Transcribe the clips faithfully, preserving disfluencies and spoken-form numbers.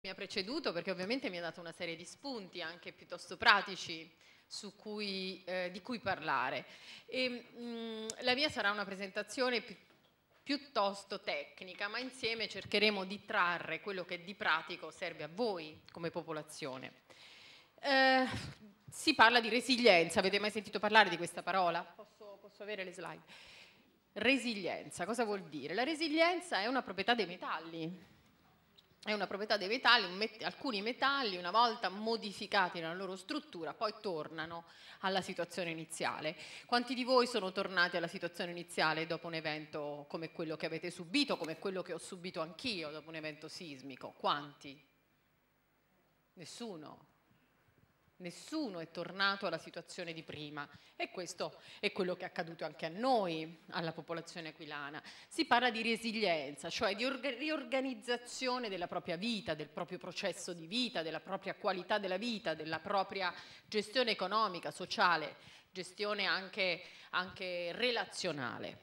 mi ha preceduto, perché ovviamente mi ha dato una serie di spunti anche piuttosto pratici su cui, eh, di cui parlare. E, mh, la mia sarà una presentazione pi piuttosto tecnica, ma insieme cercheremo di trarre quello che di pratico serve a voi come popolazione. Eh, si parla di resilienza, avete mai sentito parlare di questa parola? Posso, posso avere le slide? Resilienza, cosa vuol dire? La resilienza è una proprietà dei metalli. È una proprietà dei metalli, met- alcuni metalli una volta modificati nella loro struttura poi tornano alla situazione iniziale. Quanti di voi sono tornati alla situazione iniziale dopo un evento come quello che avete subito, come quello che ho subito anch'io dopo un evento sismico? Quanti? Nessuno. Nessuno è tornato alla situazione di prima e questo è quello che è accaduto anche a noi, alla popolazione aquilana. Si parla di resilienza, cioè di riorganizzazione della propria vita, del proprio processo di vita, della propria qualità della vita, della propria gestione economica, sociale, gestione anche, anche relazionale.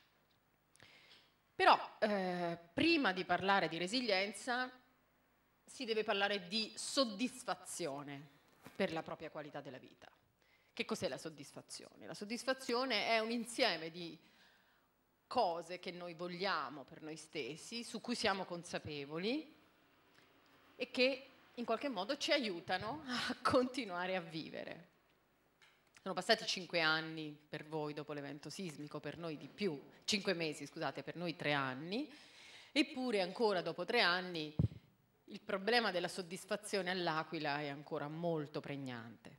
Però eh, prima di parlare di resilienza si deve parlare di soddisfazione per la propria qualità della vita. Che cos'è la soddisfazione? La soddisfazione è un insieme di cose che noi vogliamo per noi stessi, su cui siamo consapevoli e che in qualche modo ci aiutano a continuare a vivere. Sono passati cinque anni per voi dopo l'evento sismico, per noi di più, cinque mesi, scusate, per noi tre anni, eppure ancora dopo tre anni il problema della soddisfazione all'Aquila è ancora molto pregnante.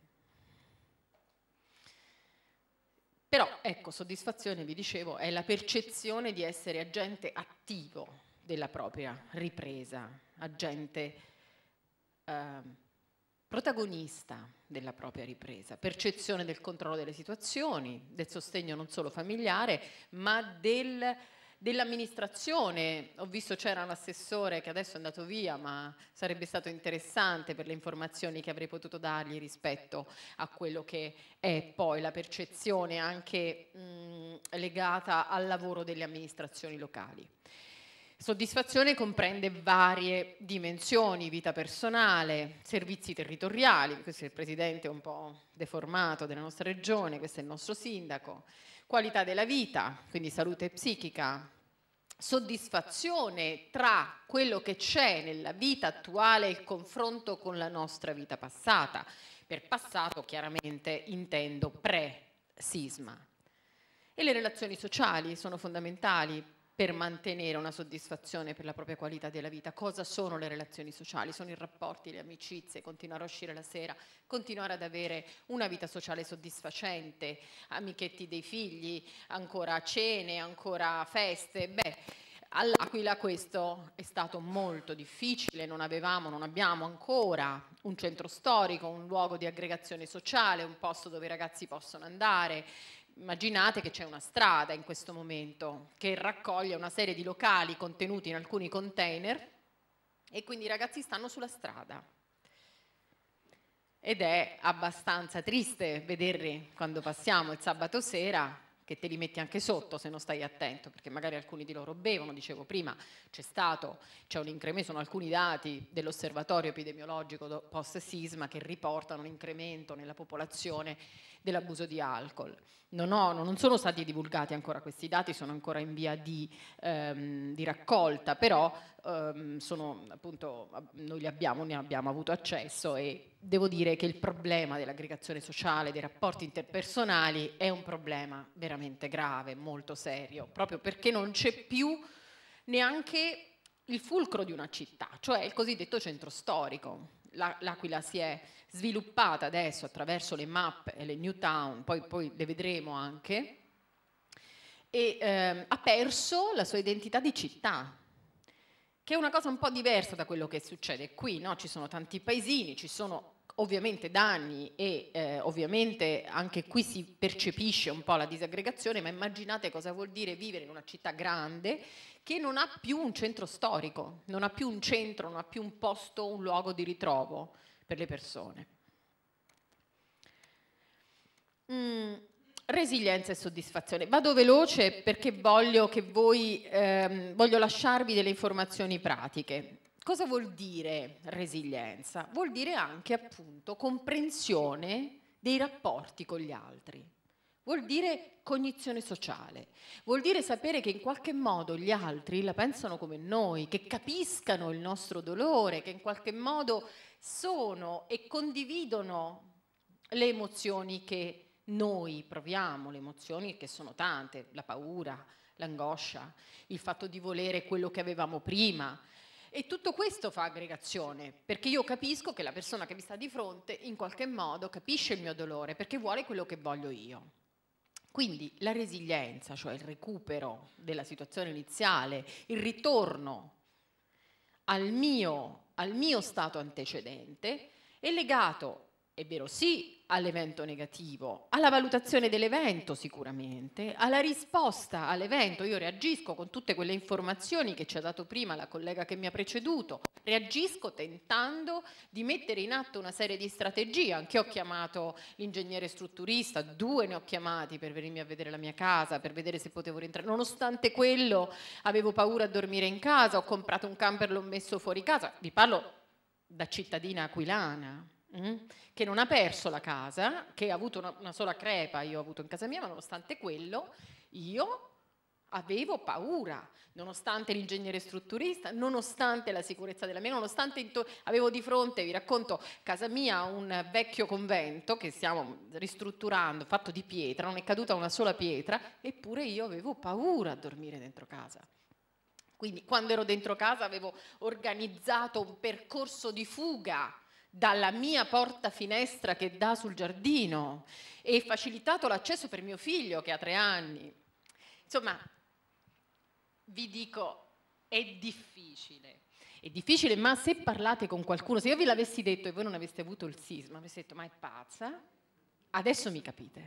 Però, ecco, soddisfazione, vi dicevo, è la percezione di essere agente attivo della propria ripresa, agente eh, protagonista della propria ripresa, percezione del controllo delle situazioni, del sostegno non solo familiare, ma del dell'amministrazione. Ho visto c'era un assessore che adesso è andato via, ma sarebbe stato interessante per le informazioni che avrei potuto dargli rispetto a quello che è poi la percezione anche mh, legata al lavoro delle amministrazioni locali. Soddisfazione comprende varie dimensioni: vita personale, servizi territoriali, questo è il presidente un po' deformato della nostra regione, questo è il nostro sindaco, qualità della vita, quindi salute psichica, soddisfazione tra quello che c'è nella vita attuale e il confronto con la nostra vita passata. Per passato chiaramente intendo pre-sisma. E le relazioni sociali sono fondamentali per mantenere una soddisfazione per la propria qualità della vita. Cosa sono le relazioni sociali? Sono i rapporti, le amicizie, continuare a uscire la sera, continuare ad avere una vita sociale soddisfacente, amichetti dei figli, ancora cene, ancora feste. Beh, all'Aquila questo è stato molto difficile, non avevamo, non abbiamo ancora un centro storico, un luogo di aggregazione sociale, un posto dove i ragazzi possono andare. Immaginate che c'è una strada in questo momento che raccoglie una serie di locali contenuti in alcuni container e quindi i ragazzi stanno sulla strada. Ed è abbastanza triste vederli quando passiamo il sabato sera, che te li metti anche sotto se non stai attento, perché magari alcuni di loro bevono. Dicevo prima, c'è stato, c'è un incremento, sono alcuni dati dell'osservatorio epidemiologico post-sisma che riportano un incremento nella popolazione dell'abuso di alcol. Non, ho, non sono stati divulgati ancora questi dati, sono ancora in via di, ehm, di raccolta, però ehm, sono, appunto, noi li abbiamo, ne abbiamo avuto accesso e devo dire che il problema dell'aggregazione sociale, dei rapporti interpersonali è un problema veramente grave, molto serio, proprio perché non c'è più neanche il fulcro di una città, cioè il cosiddetto centro storico. L'Aquila si è sviluppata adesso attraverso le mappe e le new town, poi, poi le vedremo anche, e ehm, ha perso la sua identità di città, che è una cosa un po' diversa da quello che succede qui, no? Ci sono tanti paesini, ci sono ovviamente danni e eh, ovviamente anche qui si percepisce un po' la disaggregazione, ma immaginate cosa vuol dire vivere in una città grande che non ha più un centro storico, non ha più un centro, non ha più un posto, un luogo di ritrovo per le persone. Mm. Resilienza e soddisfazione. Vado veloce perché voglio che voi, ehm, voglio lasciarvi delle informazioni pratiche. cosa vuol dire resilienza? Vuol dire anche appunto comprensione dei rapporti con gli altri. Vuol dire cognizione sociale, vuol dire sapere che in qualche modo gli altri la pensano come noi, che capiscano il nostro dolore, che in qualche modo sono e condividono le emozioni che noi proviamo, le emozioni che sono tante, la paura, l'angoscia, il fatto di volere quello che avevamo prima. E tutto questo fa aggregazione, perché io capisco che la persona che mi sta di fronte in qualche modo capisce il mio dolore, perché vuole quello che voglio io. Quindi la resilienza, cioè il recupero della situazione iniziale, il ritorno al mio, al mio stato antecedente, è legato, è vero sì, all'evento negativo, alla valutazione dell'evento sicuramente, alla risposta all'evento. Io reagisco con tutte quelle informazioni che ci ha dato prima la collega che mi ha preceduto, reagisco tentando di mettere in atto una serie di strategie. Anche ho chiamato l'ingegnere strutturista, due ne ho chiamati per venirmi a vedere la mia casa, per vedere se potevo rientrare. Nonostante quello avevo paura a dormire in casa, ho comprato un camper, l'ho messo fuori casa. Vi parlo da cittadina aquilana, che non ha perso la casa, che ha avuto una, una sola crepa io ho avuto in casa mia, ma nonostante quello io avevo paura, nonostante l'ingegnere strutturista, nonostante la sicurezza della mia, nonostante avevo di fronte, vi racconto, casa mia un vecchio convento che stiamo ristrutturando, fatto di pietra, non è caduta una sola pietra, eppure io avevo paura a dormire dentro casa. Quindi quando ero dentro casa avevo organizzato un percorso di fuga dalla mia porta finestra che dà sul giardino e facilitato l'accesso per mio figlio che ha tre anni. Insomma, vi dico, è difficile. È difficile, ma se parlate con qualcuno, se io ve l'avessi detto e voi non aveste avuto il sisma, avreste detto, ma è pazza? Adesso mi capite.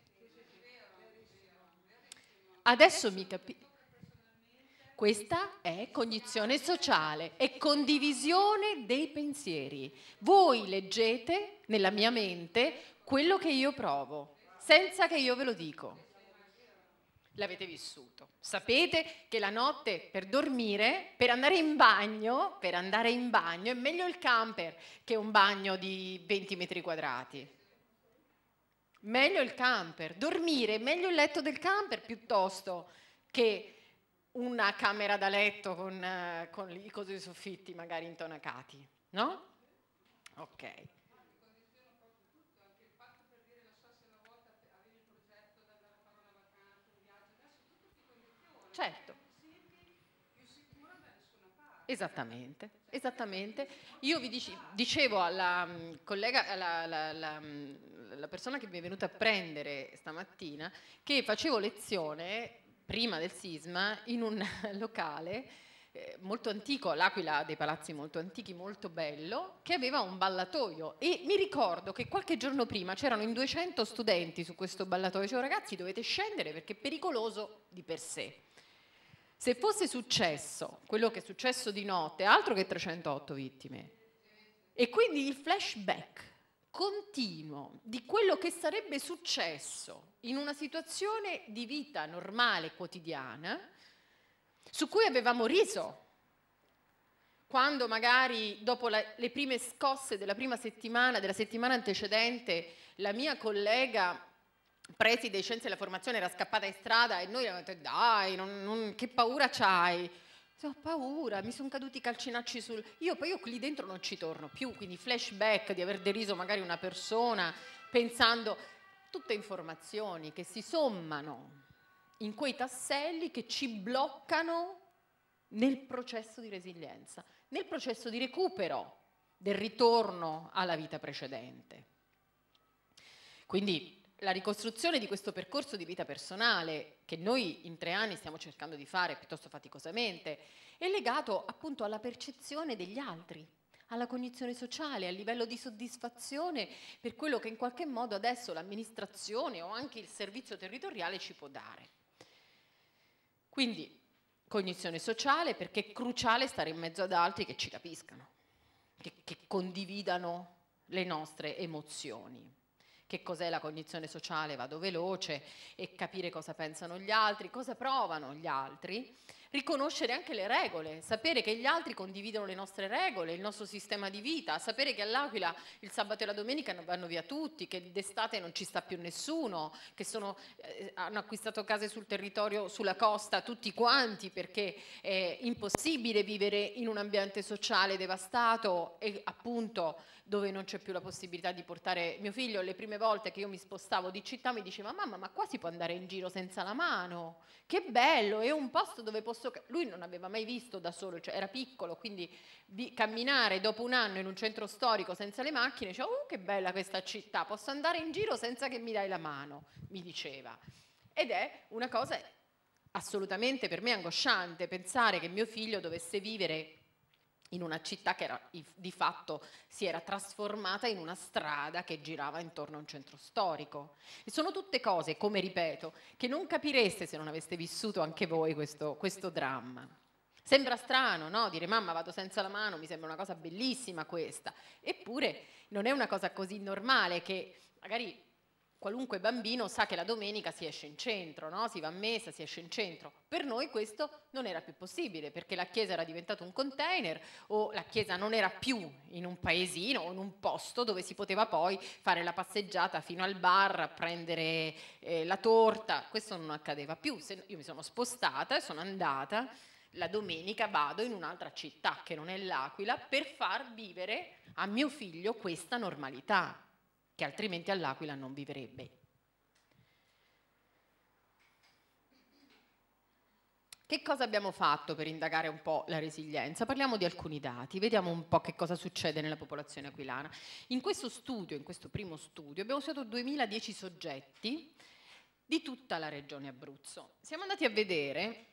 Adesso mi capite. Questa è cognizione sociale, è condivisione dei pensieri. Voi leggete nella mia mente quello che io provo, senza che io ve lo dico. L'avete vissuto. Sapete che la notte per dormire, per andare in bagno, per andare in bagno è meglio il camper che un bagno di venti metri quadrati. Meglio il camper. Dormire è meglio il letto del camper piuttosto che una camera da letto con, uh, con i cosi dei soffitti magari intonacati, no? Ok. Certo. Esattamente, esattamente. Io vi dici, dicevo alla um, collega, alla, alla, alla, alla persona che mi è venuta a prendere stamattina, che facevo lezione prima del sisma in un locale eh, molto antico, l'Aquila ha dei palazzi molto antichi, molto bello, che aveva un ballatoio e mi ricordo che qualche giorno prima c'erano in duecento studenti su questo ballatoio, dicevo ragazzi dovete scendere perché è pericoloso di per sé. Se fosse successo quello che è successo di notte, altro che trecentootto vittime, e quindi il flashback continuo di quello che sarebbe successo in una situazione di vita normale, quotidiana, su cui avevamo riso, quando magari dopo la, le prime scosse della prima settimana, della settimana antecedente, la mia collega preside di scienze della formazione era scappata in strada e noi abbiamo detto dai, non, non, che paura c'hai? Ho paura, mi sono caduti i calcinacci sul... Io poi io lì dentro non ci torno più, quindi flashback di aver deriso magari una persona pensando... Tutte informazioni che si sommano in quei tasselli che ci bloccano nel processo di resilienza, nel processo di recupero del ritorno alla vita precedente. Quindi la ricostruzione di questo percorso di vita personale che noi in tre anni stiamo cercando di fare piuttosto faticosamente è legato appunto alla percezione degli altri, alla cognizione sociale, al livello di soddisfazione per quello che in qualche modo adesso l'amministrazione o anche il servizio territoriale ci può dare. Quindi cognizione sociale perché è cruciale stare in mezzo ad altri che ci capiscano, che, che condividano le nostre emozioni. Che cos'è la cognizione sociale? Vado veloce, e capire cosa pensano gli altri, cosa provano gli altri, riconoscere anche le regole, sapere che gli altri condividono le nostre regole, il nostro sistema di vita, sapere che all'Aquila il sabato e la domenica vanno via tutti, che d'estate non ci sta più nessuno, che sono, eh, hanno acquistato case sul territorio, sulla costa, tutti quanti, perché è impossibile vivere in un ambiente sociale devastato e appunto dove non c'è più la possibilità di portare mio figlio. Le prime volte che io mi spostavo di città mi diceva: mamma, ma qua si può andare in giro senza la mano, che bello, è un posto dove posso... Lui non aveva mai visto da solo, cioè era piccolo, quindi di camminare dopo un anno in un centro storico senza le macchine, diceva: oh, che bella questa città, posso andare in giro senza che mi dai la mano, mi diceva. Ed è una cosa assolutamente per me angosciante, pensare che mio figlio dovesse vivere in una città che era, di fatto si era trasformata in una strada che girava intorno a un centro storico. E sono tutte cose, come ripeto, che non capireste se non aveste vissuto anche voi questo, questo dramma. Sembra strano, no? Dire mamma vado senza la mano, mi sembra una cosa bellissima questa. Eppure non è una cosa così normale che magari... Qualunque bambino sa che la domenica si esce in centro, no? Si va a messa, si esce in centro. Per noi questo non era più possibile perché la chiesa era diventata un container o la chiesa non era più in un paesino o in un posto dove si poteva poi fare la passeggiata fino al bar a prendere eh, la torta. Questo non accadeva più. Se io mi sono spostata e sono andata, la domenica vado in un'altra città che non è l'Aquila per far vivere a mio figlio questa normalità, che altrimenti all'Aquila non vivrebbe. Che cosa abbiamo fatto per indagare un po' la resilienza? Parliamo di alcuni dati, vediamo un po' che cosa succede nella popolazione aquilana. In questo studio, in questo primo studio, abbiamo usato duemiladieci soggetti di tutta la regione Abruzzo. Siamo andati a vedere,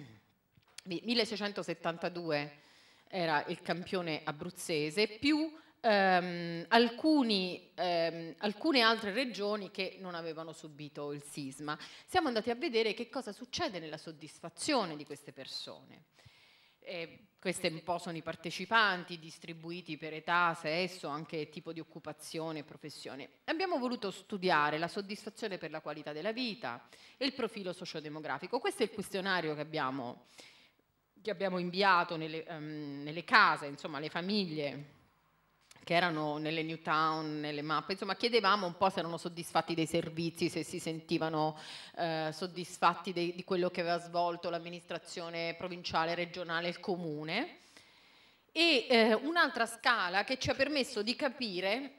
milleseicentosettantadue era il campione abruzzese, più Um, alcuni, um, alcune altre regioni che non avevano subito il sisma. Siamo andati a vedere che cosa succede nella soddisfazione di queste persone. Eh, questi un po' sono i partecipanti distribuiti per età, sesso, anche tipo di occupazione e professione. Abbiamo voluto studiare la soddisfazione per la qualità della vita e il profilo sociodemografico. Questo è il questionario che abbiamo, che abbiamo inviato nelle, um, nelle case, insomma, alle famiglie che erano nelle new town, nelle mappe, insomma chiedevamo un po' se erano soddisfatti dei servizi, se si sentivano eh, soddisfatti dei, di quello che aveva svolto l'amministrazione provinciale, regionale, il comune. E eh, un'altra scala che ci ha permesso di capire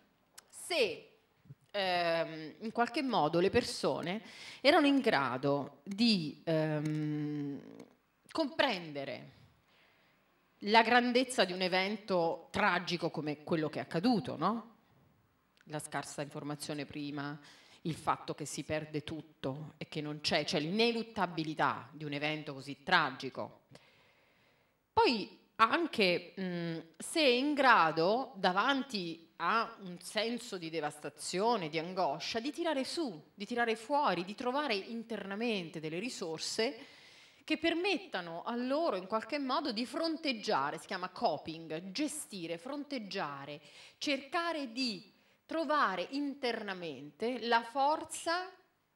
se ehm, in qualche modo le persone erano in grado di ehm, comprendere la grandezza di un evento tragico come quello che è accaduto, no? La scarsa informazione prima, il fatto che si perde tutto e che non c'è, cioè l'ineluttabilità di un evento così tragico. Poi anche mh, se è in grado, davanti a un senso di devastazione, di angoscia, di tirare su, di tirare fuori, di trovare internamente delle risorse che permettano a loro in qualche modo di fronteggiare, si chiama coping, gestire, fronteggiare, cercare di trovare internamente la forza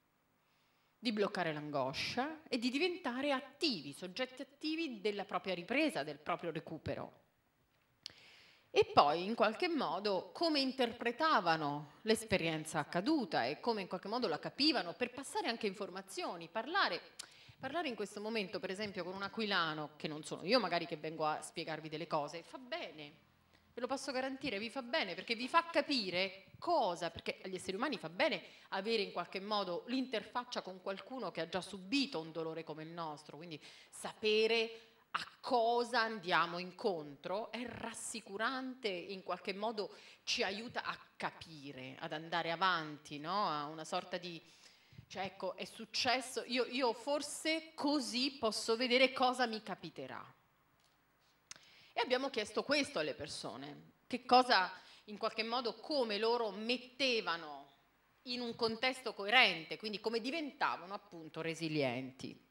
di bloccare l'angoscia e di diventare attivi, soggetti attivi della propria ripresa, del proprio recupero. E poi in qualche modo come interpretavano l'esperienza accaduta e come in qualche modo la capivano per passare anche informazioni, parlare... Parlare in questo momento, per esempio, con un aquilano, che non sono io magari che vengo a spiegarvi delle cose, fa bene, ve lo posso garantire, vi fa bene, perché vi fa capire cosa, perché agli esseri umani fa bene avere in qualche modo l'interfaccia con qualcuno che ha già subito un dolore come il nostro, quindi sapere a cosa andiamo incontro è rassicurante, in qualche modo ci aiuta a capire, ad andare avanti, no? A una sorta di... Cioè, ecco, è successo, io, io forse così posso vedere cosa mi capiterà. E abbiamo chiesto questo alle persone, che cosa, in qualche modo, come loro mettevano in un contesto coerente, quindi come diventavano appunto resilienti.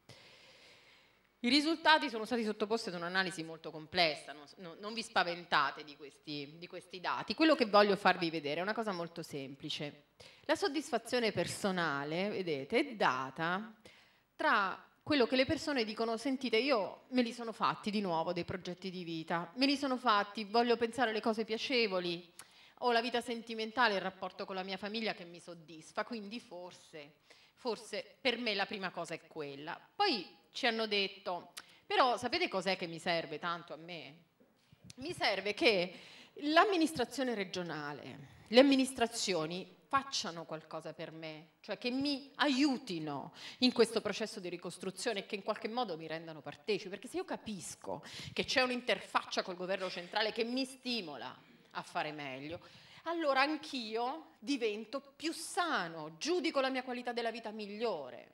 I risultati sono stati sottoposti ad un'analisi molto complessa, non, non, non vi spaventate di questi, di questi dati. Quello che voglio farvi vedere è una cosa molto semplice. La soddisfazione personale, vedete, è data tra quello che le persone dicono: sentite, io me li sono fatti di nuovo dei progetti di vita, me li sono fatti, voglio pensare alle cose piacevoli, ho la vita sentimentale, il rapporto con la mia famiglia che mi soddisfa, quindi forse, forse per me la prima cosa è quella. Poi ci hanno detto, però sapete cos'è che mi serve tanto a me? Mi serve che l'amministrazione regionale, le amministrazioni facciano qualcosa per me, cioè che mi aiutino in questo processo di ricostruzione e che in qualche modo mi rendano partecipe, perché se io capisco che c'è un'interfaccia col governo centrale che mi stimola a fare meglio, allora anch'io divento più sano, giudico la mia qualità della vita migliore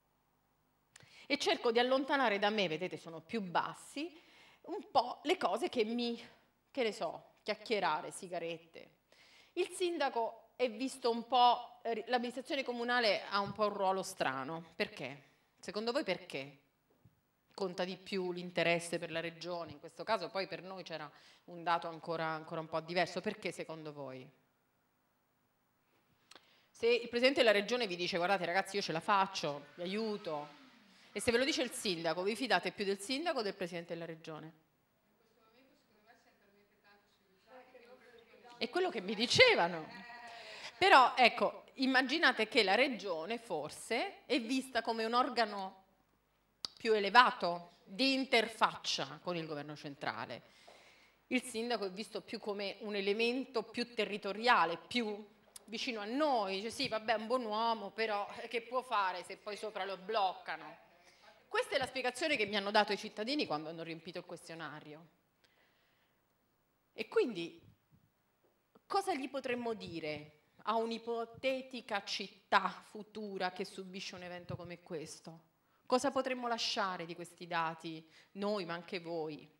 e cerco di allontanare da me, vedete sono più bassi, un po' le cose che mi, che ne so, chiacchierare, sigarette. Il sindaco è visto un po', l'amministrazione comunale ha un po' un ruolo strano. Perché? Secondo voi perché? Conta di più l'interesse per la regione, in questo caso poi per noi c'era un dato ancora, ancora un po' diverso. Perché secondo voi? Se il presidente della regione vi dice guardate ragazzi io ce la faccio, vi aiuto, e se ve lo dice il sindaco, vi fidate più del sindaco o del presidente della regione? È quello che mi dicevano. Però ecco, immaginate che la regione forse è vista come un organo più elevato di interfaccia con il governo centrale. Il sindaco è visto più come un elemento più territoriale, più vicino a noi. Dice sì, vabbè, è un buon uomo, però che può fare se poi sopra lo bloccano? Questa è la spiegazione che mi hanno dato i cittadini quando hanno riempito il questionario. E quindi cosa gli potremmo dire a un'ipotetica città futura che subisce un evento come questo? Cosa potremmo lasciare di questi dati, noi ma anche voi?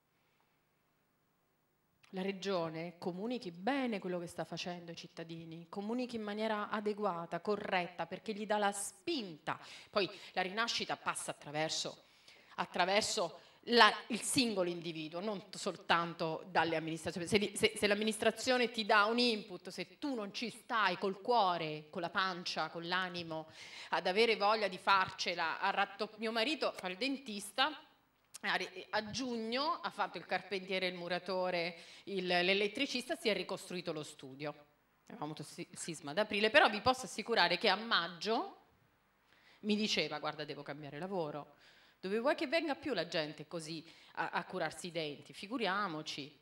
La regione comunichi bene quello che sta facendo ai cittadini, comunichi in maniera adeguata, corretta, perché gli dà la spinta. Poi la rinascita passa attraverso, attraverso la, il singolo individuo, non soltanto dalle amministrazioni. Se, se, se l'amministrazione ti dà un input, se tu non ci stai col cuore, con la pancia, con l'animo, ad avere voglia di farcela, a ratto... mio marito fa il dentista, a giugno ha fatto il carpentiere, il muratore, l'elettricista, si è ricostruito lo studio. Avevamo avuto il sisma ad aprile, però vi posso assicurare che a maggio mi diceva guarda devo cambiare lavoro, dove vuoi che venga più la gente così a, a curarsi i denti, figuriamoci.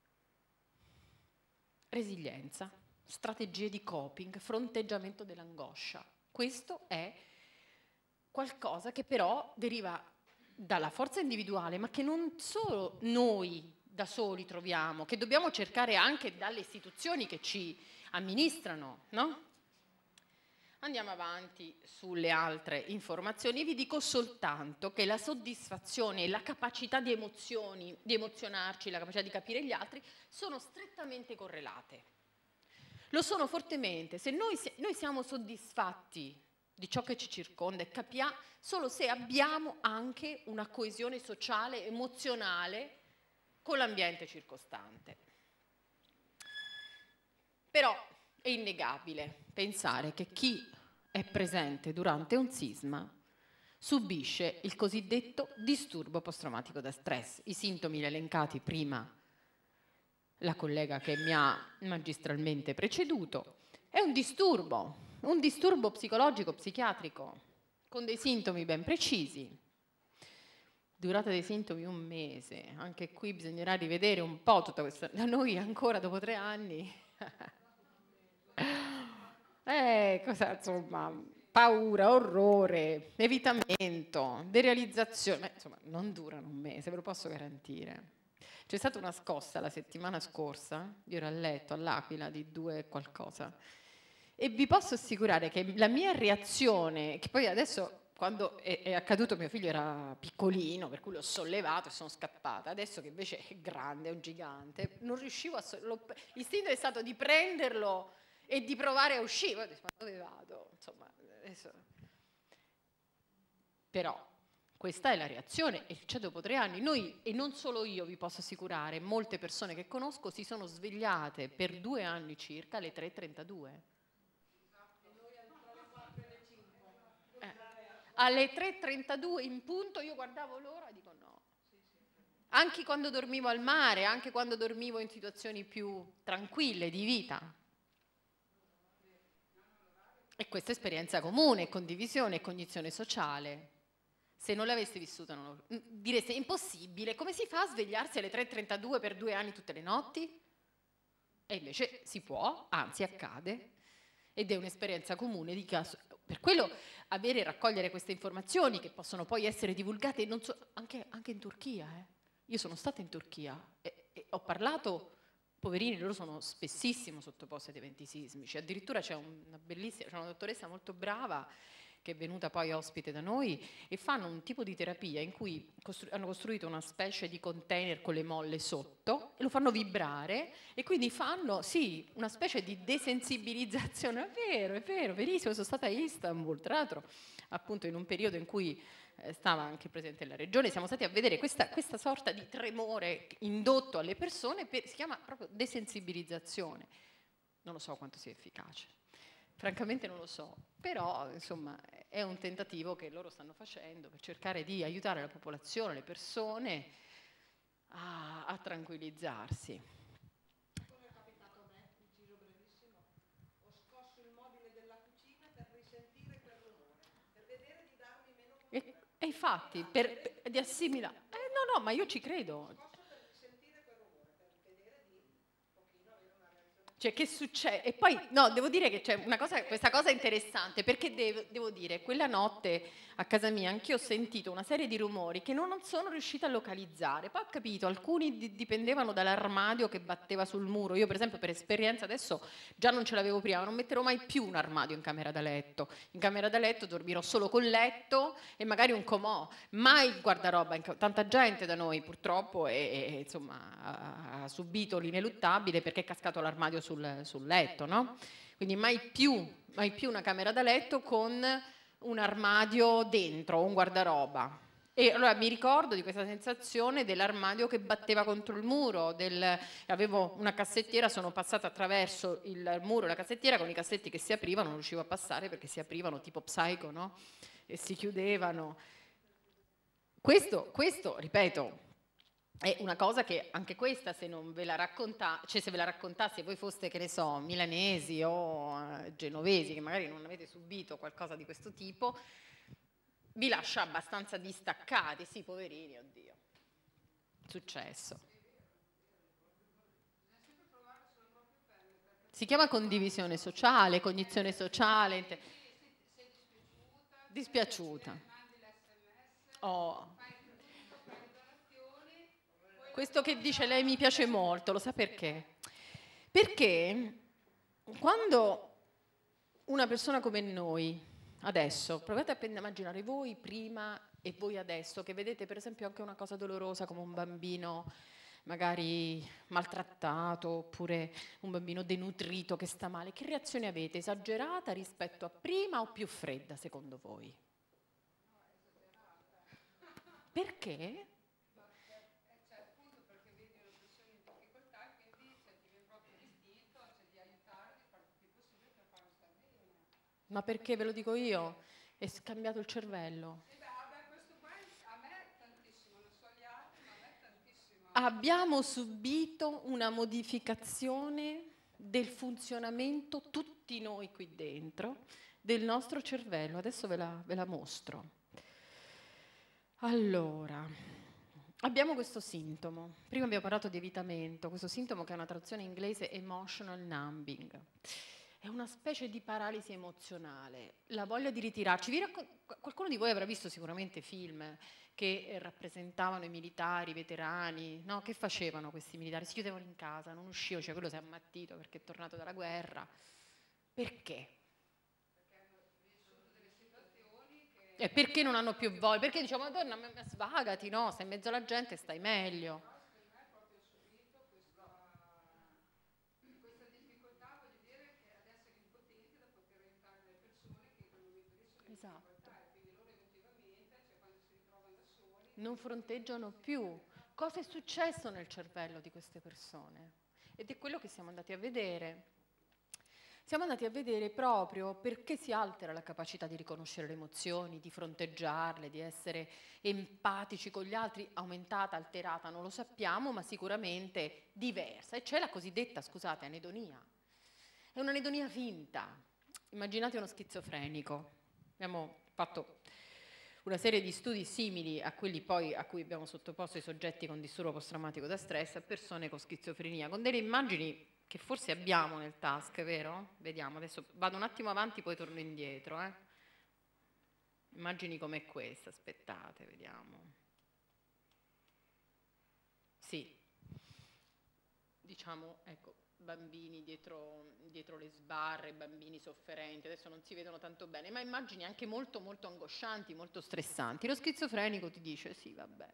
Resilienza, strategie di coping, fronteggiamento dell'angoscia. Questo è qualcosa che però deriva dalla forza individuale, ma che non solo noi da soli troviamo, che dobbiamo cercare anche dalle istituzioni che ci amministrano, no? Andiamo avanti sulle altre informazioni. Vi dico soltanto che la soddisfazione e la capacità di emozioni, di emozionarci, la capacità di capire gli altri, sono strettamente correlate. Lo sono fortemente. Se noi, noi siamo soddisfatti di ciò che ci circonda e capiamo solo se abbiamo anche una coesione sociale, emozionale con l'ambiente circostante. Però è innegabile pensare che chi è presente durante un sisma subisce il cosiddetto disturbo post-traumatico da stress. I sintomi li ha elencati prima la collega che mi ha magistralmente preceduto. È un disturbo. Un disturbo psicologico, psichiatrico, con dei sintomi ben precisi. Durata dei sintomi un mese. Anche qui bisognerà rivedere un po' tutta questa... Da noi ancora dopo tre anni... eh, cosa, insomma, paura, orrore, evitamento, derealizzazione. Insomma, non durano un mese, ve lo posso garantire. C'è stata una scossa la settimana scorsa, io ero a letto all'Aquila di due qualcosa, e vi posso assicurare che la mia reazione, che poi adesso quando è, è accaduto mio figlio era piccolino, per cui l'ho sollevato e sono scappata, adesso che invece è grande, è un gigante, non riuscivo a... l'istinto è stato di prenderlo e di provare a uscire, poi ho detto, ma dove vado? Insomma, adesso... Però questa è la reazione e c'è dopo tre anni. Noi, e non solo io vi posso assicurare, molte persone che conosco si sono svegliate per due anni circa alle tre e trentadue. alle tre e trentadue in punto io guardavo l'ora e dico no. Anche quando dormivo al mare, anche quando dormivo in situazioni più tranquille di vita. E questa esperienza comune, condivisione, cognizione sociale. Se non l'aveste vissuta, non lo... direste impossibile, come si fa a svegliarsi alle tre e trentadue per due anni tutte le notti? E invece si può, anzi accade, ed è un'esperienza comune di caso. Per quello avere e raccogliere queste informazioni che possono poi essere divulgate non so, anche, anche in Turchia. Eh. Io sono stata in Turchia e, e ho parlato, poverini, loro sono spessissimo sottoposti ad eventi sismici, addirittura c'è una bellissima, c'è una dottoressa molto brava che è venuta poi ospite da noi, e fanno un tipo di terapia in cui costru- hanno costruito una specie di container con le molle sotto e lo fanno vibrare e quindi fanno, sì, una specie di desensibilizzazione. È vero, è vero, verissimo, sono stata a Istanbul, tra l'altro appunto in un periodo in cui eh, stava anche presente la regione, siamo stati a vedere questa, questa sorta di tremore indotto alle persone, per, si chiama proprio desensibilizzazione. Non lo so quanto sia efficace. Francamente non lo so, però insomma è un tentativo che loro stanno facendo per cercare di aiutare la popolazione, le persone a, a tranquillizzarsi. Come è capitato a me, inciso brevissimo, ho scosso il mobile della cucina per risentire quel rumore, per vedere di darmi meno E, rumore. e infatti, per, per, di assimilare... Eh, no, no, ma io ci credo. Cioè, che succede? E poi, no, devo dire che c'è una cosa, questa cosa è interessante, perché devo, devo dire, quella notte a casa mia anch'io ho sentito una serie di rumori che non, non sono riuscita a localizzare. Poi ho capito, alcuni di, dipendevano dall'armadio che batteva sul muro. Io, per esempio, per esperienza, adesso già non ce l'avevo prima, non metterò mai più un armadio in camera da letto. In camera da letto dormirò solo col letto e magari un comò. Mai il guardaroba. Tanta gente da noi, purtroppo, è, è, insomma, ha, ha subito l'ineluttabile perché è cascato l'armadio sul, sul letto, no? Quindi mai più, mai più una camera da letto con un armadio dentro, un guardaroba. E allora mi ricordo di questa sensazione dell'armadio che batteva contro il muro, del, avevo una cassettiera, sono passata attraverso il muro e la cassettiera con i cassetti che si aprivano, non riuscivo a passare perché si aprivano tipo Psycho, no? E si chiudevano. Questo, questo, ripeto, è una cosa che anche questa, se non ve la racconta, cioè se ve la raccontassi, voi foste, che ne so, milanesi o eh, genovesi, che magari non avete subito qualcosa di questo tipo, vi lascia abbastanza distaccati. Sì, poverini, oddio. Successo. Si chiama condivisione sociale, cognizione sociale. Dispiaciuta. Oh. Questo che dice lei mi piace molto, lo sa perché? Perché quando una persona come noi, adesso, provate a immaginare voi prima e voi adesso, che vedete per esempio anche una cosa dolorosa come un bambino magari maltrattato oppure un bambino denutrito che sta male, che reazione avete? Esagerata rispetto a prima o più fredda secondo voi? Perché? Ma perché ve lo dico io? È scambiato il cervello. Abbiamo subito una modificazione del funzionamento, tutti noi qui dentro, del nostro cervello. Adesso ve la, ve la mostro. Allora, abbiamo questo sintomo. Prima abbiamo parlato di evitamento, questo sintomo che è una traduzione inglese emotional numbing. È una specie di paralisi emozionale, la voglia di ritirarci. Vi raccon- qualcuno di voi avrà visto sicuramente film che rappresentavano i militari, i veterani, no? Che facevano questi militari? Si chiudevano in casa, non uscivano, cioè quello si è ammattito perché è tornato dalla guerra. Perché? E perché non hanno più voglia? Perché diciamo, Madonna, ma ma svagati, no? Stai in mezzo alla gente, stai meglio. Esatto. Non fronteggiano più. Cosa è successo nel cervello di queste persone? Ed è quello che siamo andati a vedere. siamo andati a vedere proprio perché si altera la capacità di riconoscere le emozioni, di fronteggiarle, di essere empatici con gli altri, aumentata, alterata, non lo sappiamo, ma sicuramente diversa. E c'è la cosiddetta, scusate, anedonia. È un'anedonia finta. Immaginate uno schizofrenico. Abbiamo fatto una serie di studi simili a quelli poi a cui abbiamo sottoposto i soggetti con disturbo post-traumatico da stress a persone con schizofrenia, con delle immagini che forse abbiamo nel task, vero? Vediamo, adesso vado un attimo avanti, poi torno indietro. Eh? Immagini come questa, aspettate, vediamo. Sì, diciamo, ecco, bambini dietro, dietro le sbarre, bambini sofferenti, adesso non si vedono tanto bene, ma immagini anche molto molto angoscianti, molto stressanti. Lo schizofrenico ti dice, sì, vabbè.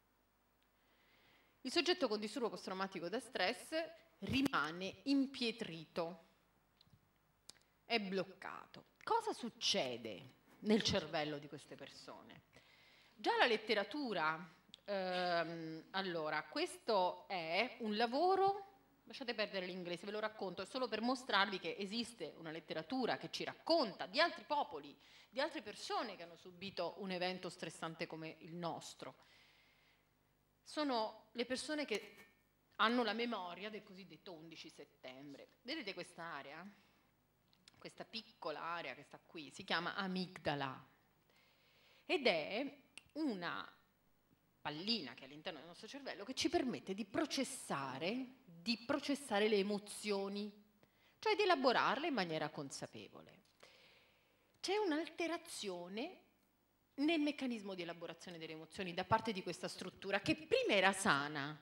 Il soggetto con disturbo post-traumatico da stress rimane impietrito, è bloccato. Cosa succede nel cervello di queste persone? Già la letteratura, ehm, allora, questo è un lavoro, lasciate perdere l'inglese, ve lo racconto, è solo per mostrarvi che esiste una letteratura che ci racconta di altri popoli, di altre persone che hanno subito un evento stressante come il nostro. Sono le persone che hanno la memoria del cosiddetto undici settembre. Vedete questa area? Questa piccola area che sta qui, si chiama amigdala ed è una pallina che è all'interno del nostro cervello che ci permette di processare, di processare le emozioni, cioè di elaborarle in maniera consapevole. C'è un'alterazione nel meccanismo di elaborazione delle emozioni da parte di questa struttura che prima era sana,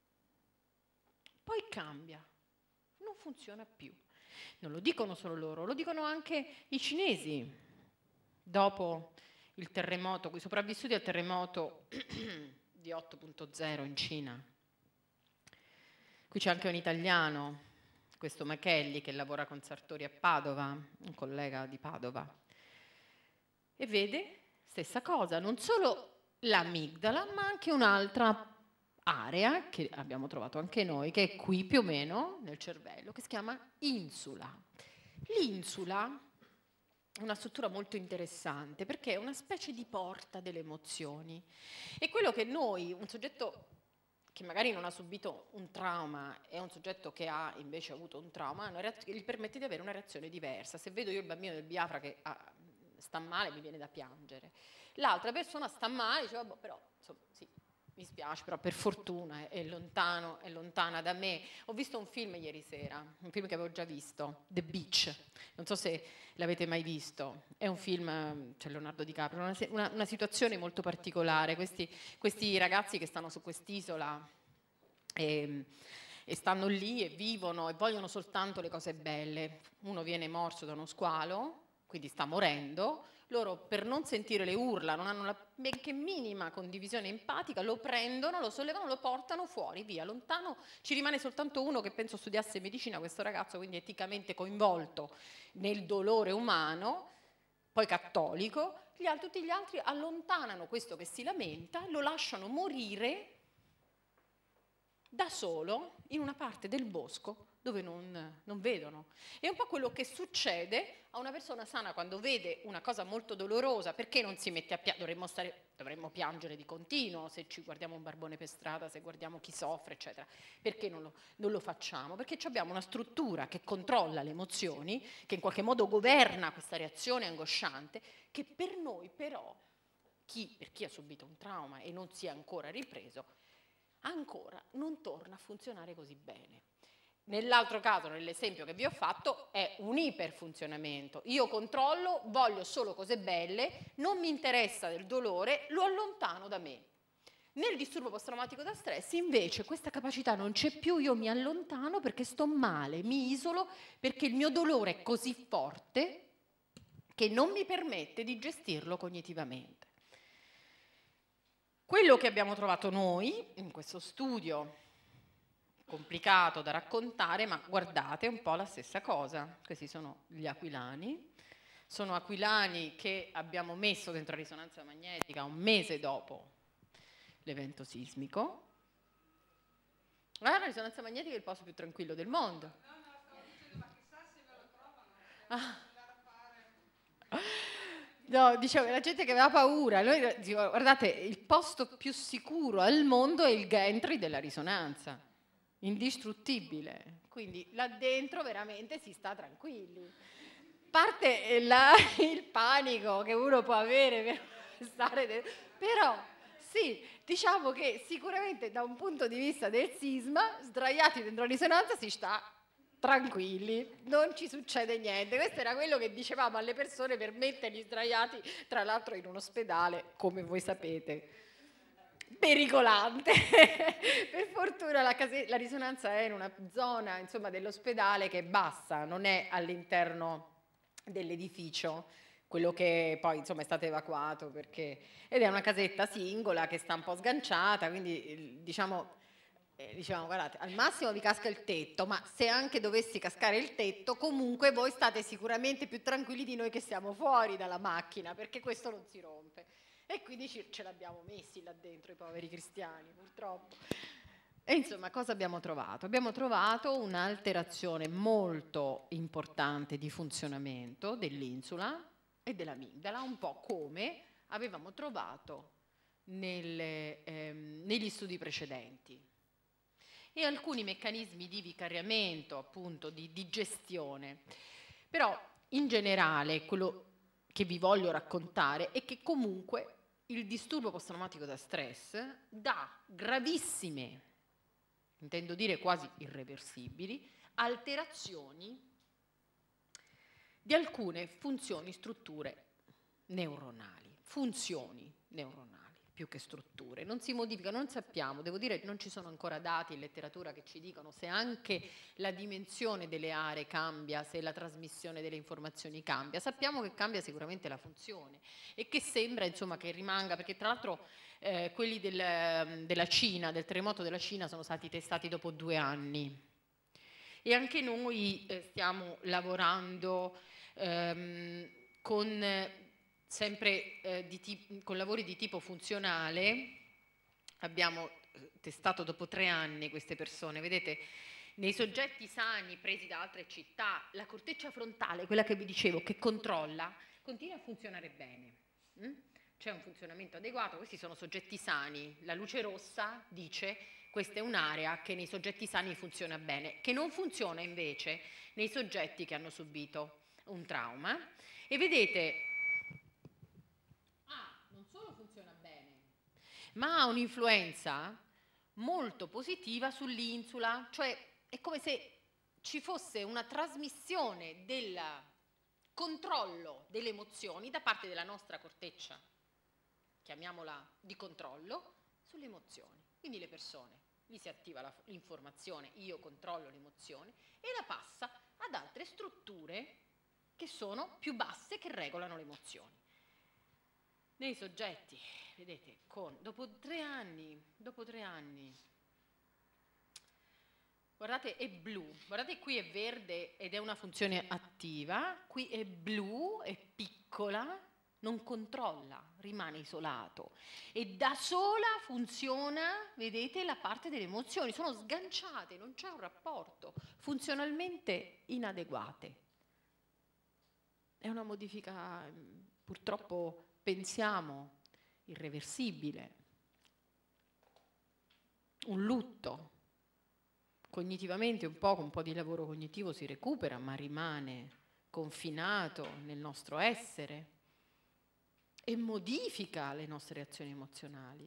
poi cambia, non funziona più. Non lo dicono solo loro, lo dicono anche i cinesi. Dopo il terremoto, quei sopravvissuti al terremoto di otto punto zero in Cina. Qui c'è anche un italiano, questo Machelli, che lavora con Sartori a Padova, un collega di Padova. E vede, stessa cosa, non solo l'amigdala, ma anche un'altra area che abbiamo trovato anche noi, che è qui più o meno nel cervello, che si chiama insula. L'insula è una struttura molto interessante perché è una specie di porta delle emozioni. E quello che noi, un soggetto che magari non ha subito un trauma e un soggetto che ha invece avuto un trauma, gli permette di avere una reazione diversa. Se vedo io il bambino del Biafra che ha, sta male, mi viene da piangere. L'altra persona sta male, dice, vabbè, però, insomma, sì, mi spiace, però per fortuna è lontano, è lontana da me. Ho visto un film ieri sera, un film che avevo già visto, The Beach, non so se l'avete mai visto, è un film, c'è Leonardo DiCaprio, una, una, una situazione molto particolare, questi, questi ragazzi che stanno su quest'isola e, e stanno lì e vivono e vogliono soltanto le cose belle. Uno viene morso da uno squalo, quindi sta morendo. Loro, per non sentire le urla, non hanno la benché minima condivisione empatica, lo prendono, lo sollevano, lo portano fuori, via, lontano. Ci rimane soltanto uno che penso studiasse medicina, questo ragazzo, quindi eticamente coinvolto nel dolore umano, poi cattolico. Gli altri, tutti gli altri allontanano questo che si lamenta, lo lasciano morire da solo in una parte del bosco dove non, non vedono. È un po' quello che succede a una persona sana quando vede una cosa molto dolorosa. Perché non si mette a piangere? Dovremmo, stare, dovremmo piangere di continuo se ci guardiamo un barbone per strada, se guardiamo chi soffre, eccetera. Perché non lo, non lo facciamo? Perché abbiamo una struttura che controlla le emozioni, che in qualche modo governa questa reazione angosciante, che per noi però, chi, per chi ha subito un trauma e non si è ancora ripreso, ancora non torna a funzionare così bene. Nell'altro caso, nell'esempio che vi ho fatto, è un iperfunzionamento. Io controllo, voglio solo cose belle, non mi interessa del dolore, lo allontano da me. Nel disturbo post-traumatico da stress, invece, questa capacità non c'è più, io mi allontano perché sto male, mi isolo, perché il mio dolore è così forte che non mi permette di gestirlo cognitivamente. Quello che abbiamo trovato noi in questo studio, complicato da raccontare, ma guardate un po' la stessa cosa. Questi sono gli aquilani, sono aquilani che abbiamo messo dentro la risonanza magnetica un mese dopo l'evento sismico. Guarda, la risonanza magnetica è il posto più tranquillo del mondo. No, dicevo, la gente che aveva paura. Noi, dicevo, guardate, il posto più sicuro al mondo è il gantry della risonanza, indistruttibile. Quindi là dentro veramente si sta tranquilli. Parte la, il panico che uno può avere per stare dentro, però sì, diciamo che sicuramente da un punto di vista del sisma, sdraiati dentro la risonanza si sta tranquilli, non ci succede niente. Questo era quello che dicevamo alle persone per metterli sdraiati, tra l'altro in un ospedale, come voi sapete, pericolante. Per fortuna la, case- la risonanza è in una zona, insomma, dell'ospedale che è bassa, non è all'interno dell'edificio, quello che poi insomma è stato evacuato, perché ed è una casetta singola che sta un po' sganciata, quindi diciamo eh, diciamo guardate, al massimo vi casca il tetto, ma se anche dovessi cascare il tetto, comunque voi state sicuramente più tranquilli di noi che siamo fuori dalla macchina, perché questo non si rompe. E quindi ci, ce l'abbiamo messi là dentro i poveri cristiani, purtroppo. E insomma, cosa abbiamo trovato? Abbiamo trovato un'alterazione molto importante di funzionamento dell'insula e dell'amigdala, un po' come avevamo trovato nelle, ehm, negli studi precedenti. E alcuni meccanismi di vicariamento, appunto, di, di gestione. Però, in generale, quello che vi voglio raccontare è che comunque il disturbo post-traumatico da stress dà gravissime, intendo dire quasi irreversibili, alterazioni di alcune funzioni, strutture neuronali, funzioni neuronali più che strutture, non si modificano, non sappiamo, devo dire non ci sono ancora dati in letteratura che ci dicono se anche la dimensione delle aree cambia, se la trasmissione delle informazioni cambia, sappiamo che cambia sicuramente la funzione e che sembra insomma che rimanga, perché tra l'altro eh, quelli del, della Cina, del terremoto della Cina sono stati testati dopo due anni e anche noi eh, stiamo lavorando ehm, con sempre eh, di tip- con lavori di tipo funzionale. Abbiamo testato dopo tre anni queste persone, vedete, nei soggetti sani presi da altre città, la corteccia frontale, quella che vi dicevo, che controlla, continua a funzionare bene. Mm? C'è un funzionamento adeguato, questi sono soggetti sani, la luce rossa dice questa è un'area che nei soggetti sani funziona bene, che non funziona invece nei soggetti che hanno subito un trauma. E vedete, non solo funziona bene, ma ha un'influenza molto positiva sull'insula, cioè è come se ci fosse una trasmissione del controllo delle emozioni da parte della nostra corteccia, chiamiamola di controllo, sulle emozioni. Quindi le persone, gli si attiva la, l'informazione, io controllo l'emozione, e la passa ad altre strutture che sono più basse che regolano le emozioni. Nei soggetti, vedete, con, dopo tre anni, dopo tre anni, guardate è blu, guardate qui è verde ed è una funzione attiva, qui è blu, è piccola, non controlla, rimane isolato e da sola funziona, vedete, la parte delle emozioni, sono sganciate, non c'è un rapporto, funzionalmente inadeguate. È una modifica purtroppo pensiamo irreversibile, un lutto. Cognitivamente un po', con un po' di lavoro cognitivo si recupera, ma rimane confinato nel nostro essere e modifica le nostre reazioni emozionali.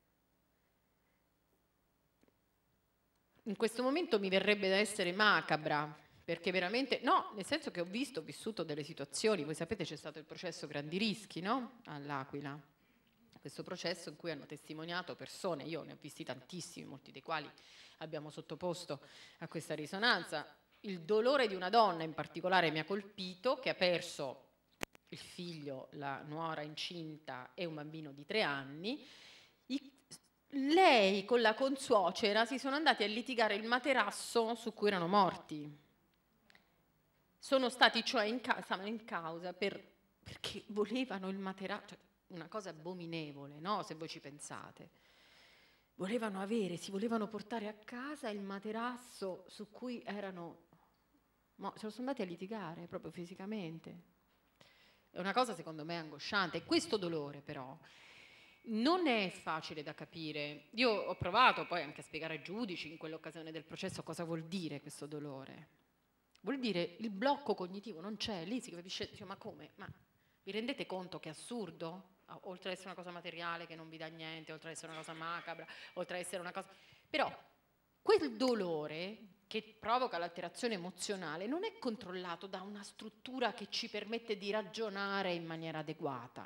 In questo momento mi verrebbe da essere macabra, perché veramente, no, nel senso che ho visto, ho vissuto delle situazioni, voi sapete c'è stato il processo Grandi Rischi, no? All'Aquila, questo processo in cui hanno testimoniato persone, io ne ho visti tantissimi, molti dei quali abbiamo sottoposto a questa risonanza. Il dolore di una donna in particolare mi ha colpito, che ha perso il figlio, la nuora incinta e un bambino di tre anni. I, lei con la consuocera si sono andati a litigare il materasso su cui erano morti. Sono stati cioè in, ca- stavano in causa per, perché volevano il materasso, cioè una cosa abominevole, no? Se voi ci pensate. Volevano avere, si volevano portare a casa il materasso su cui erano ma se lo sono andati a litigare proprio fisicamente. È una cosa secondo me angosciante. E questo dolore però non è facile da capire. Io ho provato poi anche a spiegare ai giudici in quell'occasione del processo cosa vuol dire questo dolore. Vuol dire il blocco cognitivo non c'è, lì si capisce, dice, ma come? Ma vi rendete conto che è assurdo? Oltre ad essere una cosa materiale che non vi dà niente, oltre ad essere una cosa macabra, oltre ad essere una cosa... Però quel dolore che provoca l'alterazione emozionale non è controllato da una struttura che ci permette di ragionare in maniera adeguata.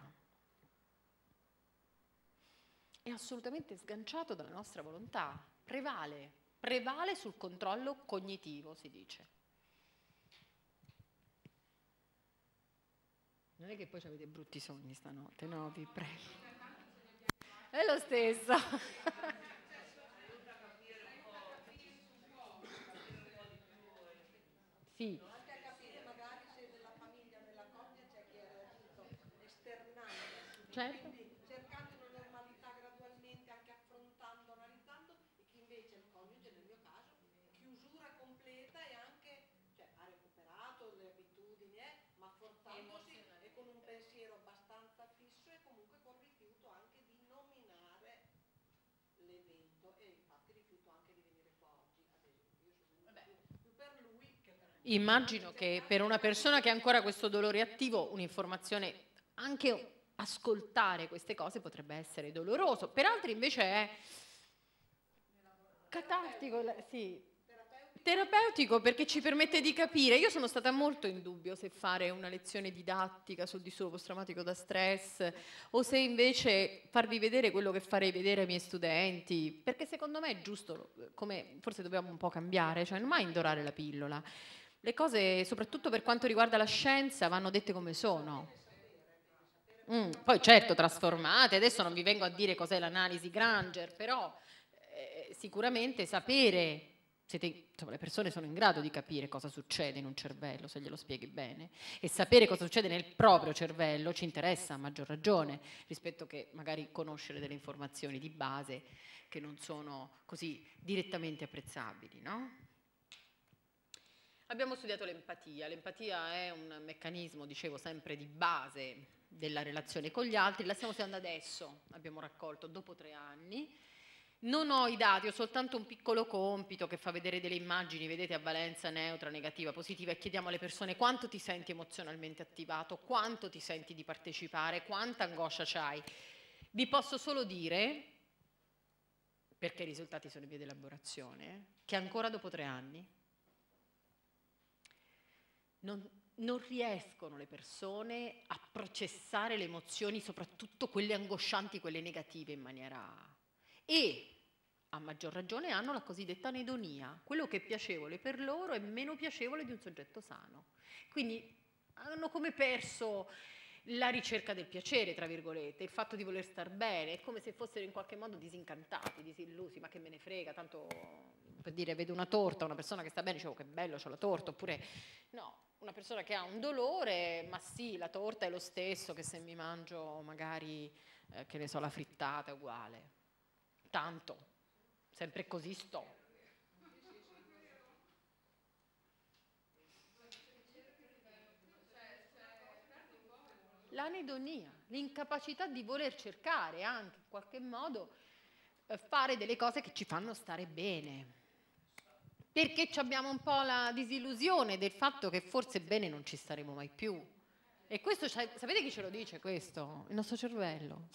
È assolutamente sganciato dalla nostra volontà, prevale, prevale sul controllo cognitivo, si dice. Non è che poi avete brutti sogni stanotte, no? Vi prego. È lo stesso. Sì. Anche a capire magari se nella famiglia, nella coppia c'è chi è reagito esternando, Certo. quindi cercando una normalità gradualmente, anche affrontando, analizzando, e chi invece il coniuge, nel mio caso, chiusura completa e anche, cioè, ha recuperato le abitudini, eh, ma forzandosi e con un pensiero abbastanza fisso e comunque con rifiuto anche di nominare l'evento, e infatti rifiuto anche di venire qua oggi, ad esempio. Io sono più, più per lui che per me. Immagino che per una persona che ha ancora questo dolore attivo, un'informazione, anche ascoltare queste cose potrebbe essere doloroso, per altri invece è catartico, sì, terapeutico perché ci permette di capire. Io sono stata molto in dubbio se fare una lezione didattica sul disturbo post-traumatico da stress o se invece farvi vedere quello che farei vedere ai miei studenti, perché secondo me è giusto, come forse dobbiamo un po' cambiare, cioè non mai indorare la pillola. Le cose, soprattutto per quanto riguarda la scienza, vanno dette come sono. Mm, poi certo trasformate, adesso non vi vengo a dire cos'è l'analisi Granger, però eh, sicuramente sapere, siete, insomma, le persone sono in grado di capire cosa succede in un cervello se glielo spieghi bene, e sapere cosa succede nel proprio cervello ci interessa a maggior ragione rispetto che magari conoscere delle informazioni di base che non sono così direttamente apprezzabili, no? Abbiamo studiato l'empatia. L'empatia è un meccanismo, dicevo, sempre di base della relazione con gli altri. La stiamo studiando adesso, abbiamo raccolto dopo tre anni. Non ho i dati, ho soltanto un piccolo compito che fa vedere delle immagini, vedete, a valenza neutra, negativa, positiva, e chiediamo alle persone quanto ti senti emozionalmente attivato, quanto ti senti di partecipare, quanta angoscia c'hai. Vi posso solo dire, perché i risultati sono in via di elaborazione, che ancora dopo tre anni Non, non riescono le persone a processare le emozioni, soprattutto quelle angoscianti, quelle negative, in maniera... E a maggior ragione hanno la cosiddetta anedonia, quello che è piacevole per loro è meno piacevole di un soggetto sano. Quindi hanno come perso la ricerca del piacere, tra virgolette, il fatto di voler star bene, è come se fossero in qualche modo disincantati, disillusi, ma che me ne frega, tanto per dire vedo una torta, una persona che sta bene, dicevo che bello, c'ho la torta, oppure no. Una persona che ha un dolore, ma sì, la torta è lo stesso che se mi mangio magari, eh, che ne so, la frittata è uguale. Tanto, sempre così sto. L'anedonia, l'incapacità di voler cercare anche in qualche modo eh, fare delle cose che ci fanno stare bene. Perché abbiamo un po' la disillusione del fatto che forse bene non ci staremo mai più. E questo, sapete chi ce lo dice questo? Il nostro cervello.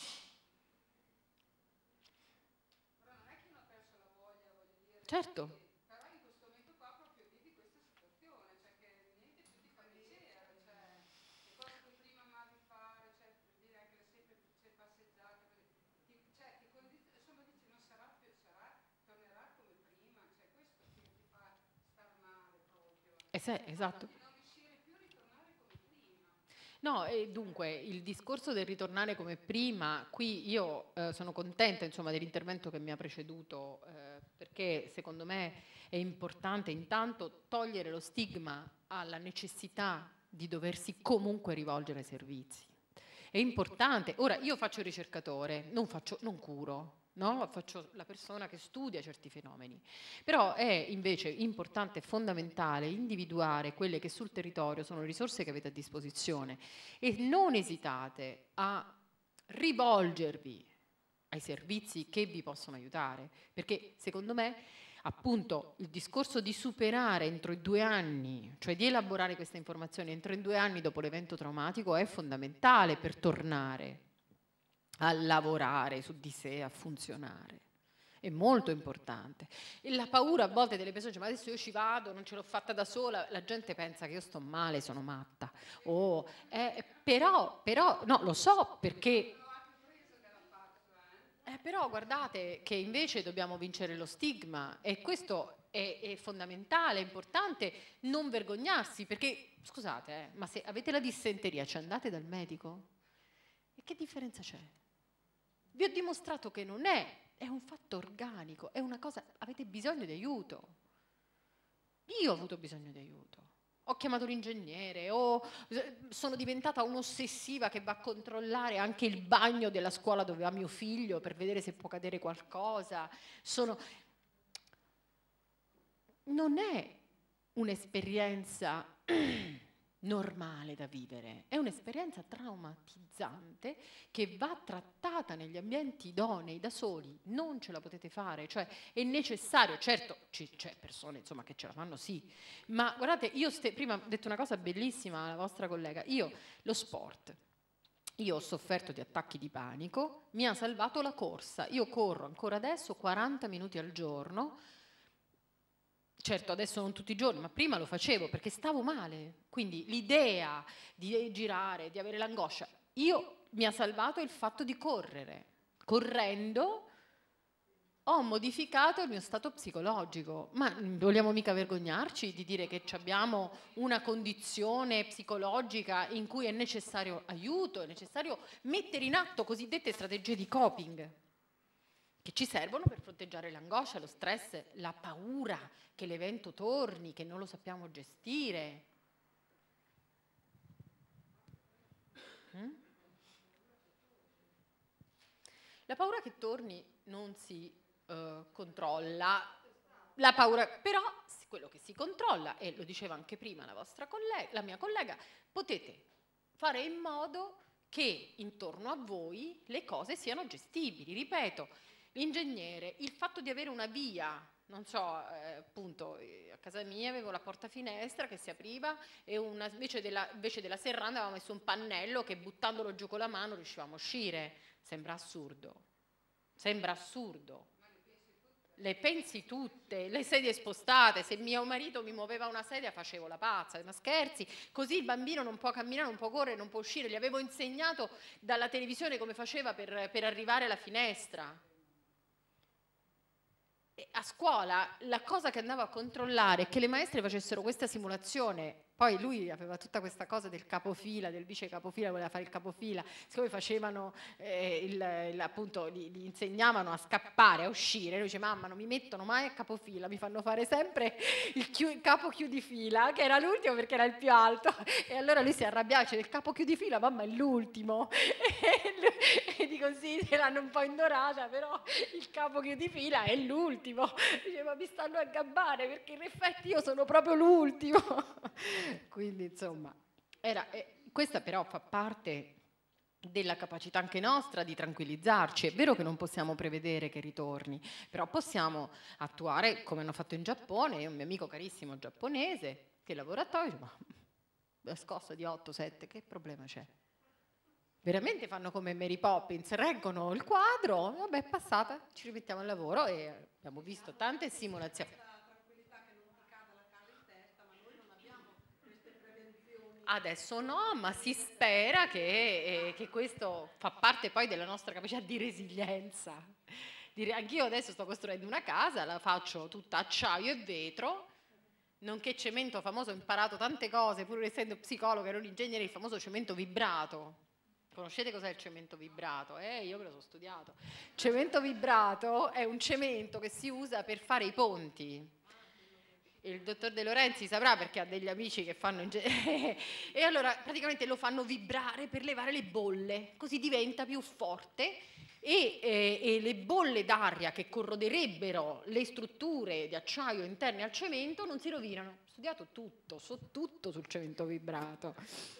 Però non è che uno ha perso la voglia, voglio dire. Certo. Però in questo momento qua proprio vivi questa situazione, cioè che niente più ti fa piacere, cioè le cose che prima amavi fare, cioè per dire anche le semplici passeggiate, ti, cioè ti condiz- insomma dici non sarà più, sarà, tornerà come prima, cioè questo ti, ti fa star male proprio. Eh, se, esatto. Di non riuscire più a ritornare come prima. No, e dunque il discorso del ritornare come prima, qui io eh, sono contenta insomma dell'intervento che mi ha preceduto, eh, perché secondo me è importante intanto togliere lo stigma alla necessità di doversi comunque rivolgere ai servizi. È importante. Ora, io faccio il ricercatore, non, faccio, non curo, no? Faccio la persona che studia certi fenomeni. Però è invece importante e fondamentale individuare quelle che sul territorio sono risorse che avete a disposizione e non esitate a rivolgervi ai servizi che vi possono aiutare, perché secondo me appunto il discorso di superare entro i due anni, cioè di elaborare queste informazioni entro i due anni dopo l'evento traumatico è fondamentale per tornare a lavorare su di sé, a funzionare. È molto importante. E la paura a volte delle persone dice, ma adesso io ci vado, non ce l'ho fatta da sola, la gente pensa che io sto male, sono matta. Oh, eh, però, però, no, lo so perché... Eh, però guardate che invece dobbiamo vincere lo stigma e questo è, è fondamentale, è importante non vergognarsi perché, scusate, eh, ma se avete la dissenteria ci andate dal medico? E che differenza c'è? Vi ho dimostrato che non è, è un fatto organico, è una cosa, avete bisogno di aiuto. Io ho avuto bisogno di aiuto. Ho chiamato l'ingegnere, o sono diventata un'ossessiva che va a controllare anche il bagno della scuola dove va mio figlio per vedere se può cadere qualcosa. Sono... Non è un'esperienza normale da vivere, è un'esperienza traumatizzante che va trattata negli ambienti idonei da soli, non ce la potete fare, cioè è necessario, certo c'è persone insomma che ce la fanno sì, ma guardate io prima ho detto una cosa bellissima alla vostra collega, io lo sport, io ho sofferto di attacchi di panico, mi ha salvato la corsa, io corro ancora adesso quaranta minuti al giorno. Certo, adesso non tutti i giorni, ma prima lo facevo perché stavo male. Quindi l'idea di girare, di avere l'angoscia, io mi ha salvato il fatto di correre. Correndo ho modificato il mio stato psicologico. Ma vogliamo mica vergognarci di dire che abbiamo una condizione psicologica in cui è necessario aiuto, è necessario mettere in atto cosiddette strategie di coping che ci servono per fronteggiare l'angoscia, lo stress, la paura che l'evento torni, che non lo sappiamo gestire. Mm? La paura che torni non si uh, controlla, la paura, però quello che si controlla, e lo diceva anche prima la vostra collega, la mia collega, potete fare in modo che intorno a voi le cose siano gestibili, ripeto, l'ingegnere, il fatto di avere una via, non so, eh, appunto a casa mia avevo la porta finestra che si apriva e una, invece, della, invece della serranda avevamo messo un pannello che buttandolo giù con la mano riuscivamo a uscire. Sembra assurdo, sembra assurdo. Le pensi tutte, le sedie spostate, se mio marito mi muoveva una sedia facevo la pazza, ma scherzi, così il bambino non può camminare, non può correre, non può uscire, gli avevo insegnato dalla televisione come faceva per, per arrivare alla finestra. A scuola la cosa che andavo a controllare è che le maestre facessero questa simulazione, poi lui aveva tutta questa cosa del capofila, del vice capofila, voleva fare il capofila, siccome facevano, eh, il, il, appunto, gli, gli insegnavano a scappare, a uscire, lui dice mamma non mi mettono mai a capofila, mi fanno fare sempre il, chiu, il capo chiudifila, che era l'ultimo perché era il più alto, e allora lui si arrabbiava, dice il capo chiudifila, mamma è l'ultimo, e, lui, e dico sì, se l'hanno un po' indorata, però il capo chiudifila è l'ultimo, dice ma mi stanno a gabbare perché in effetti io sono proprio l'ultimo. Quindi insomma, era, eh, questa però fa parte della capacità anche nostra di tranquillizzarci. È vero che non possiamo prevedere che ritorni, però possiamo attuare come hanno fatto in Giappone, un mio amico carissimo giapponese che laboratorio, ma la scossa di otto sette, che problema c'è? Veramente fanno come Mary Poppins, reggono il quadro, vabbè è passata, ci rimettiamo al lavoro e abbiamo visto tante simulazioni. Adesso no, ma si spera che, eh, che questo fa parte poi della nostra capacità di resilienza. Anch'io adesso sto costruendo una casa, la faccio tutta acciaio e vetro, nonché cemento famoso, ho imparato tante cose, pur essendo psicologa e non ingegnere, il famoso cemento vibrato. Conoscete cos'è il cemento vibrato? Eh, io ve lo so studiato. Cemento vibrato è un cemento che si usa per fare i ponti. il dottor De Lorenzi saprà perché ha degli amici che fanno e allora praticamente lo fanno vibrare per levare le bolle, così diventa più forte e, e, e le bolle d'aria che corroderebbero le strutture di acciaio interne al cemento non si rovinano. Ho studiato tutto, so tutto sul cemento vibrato.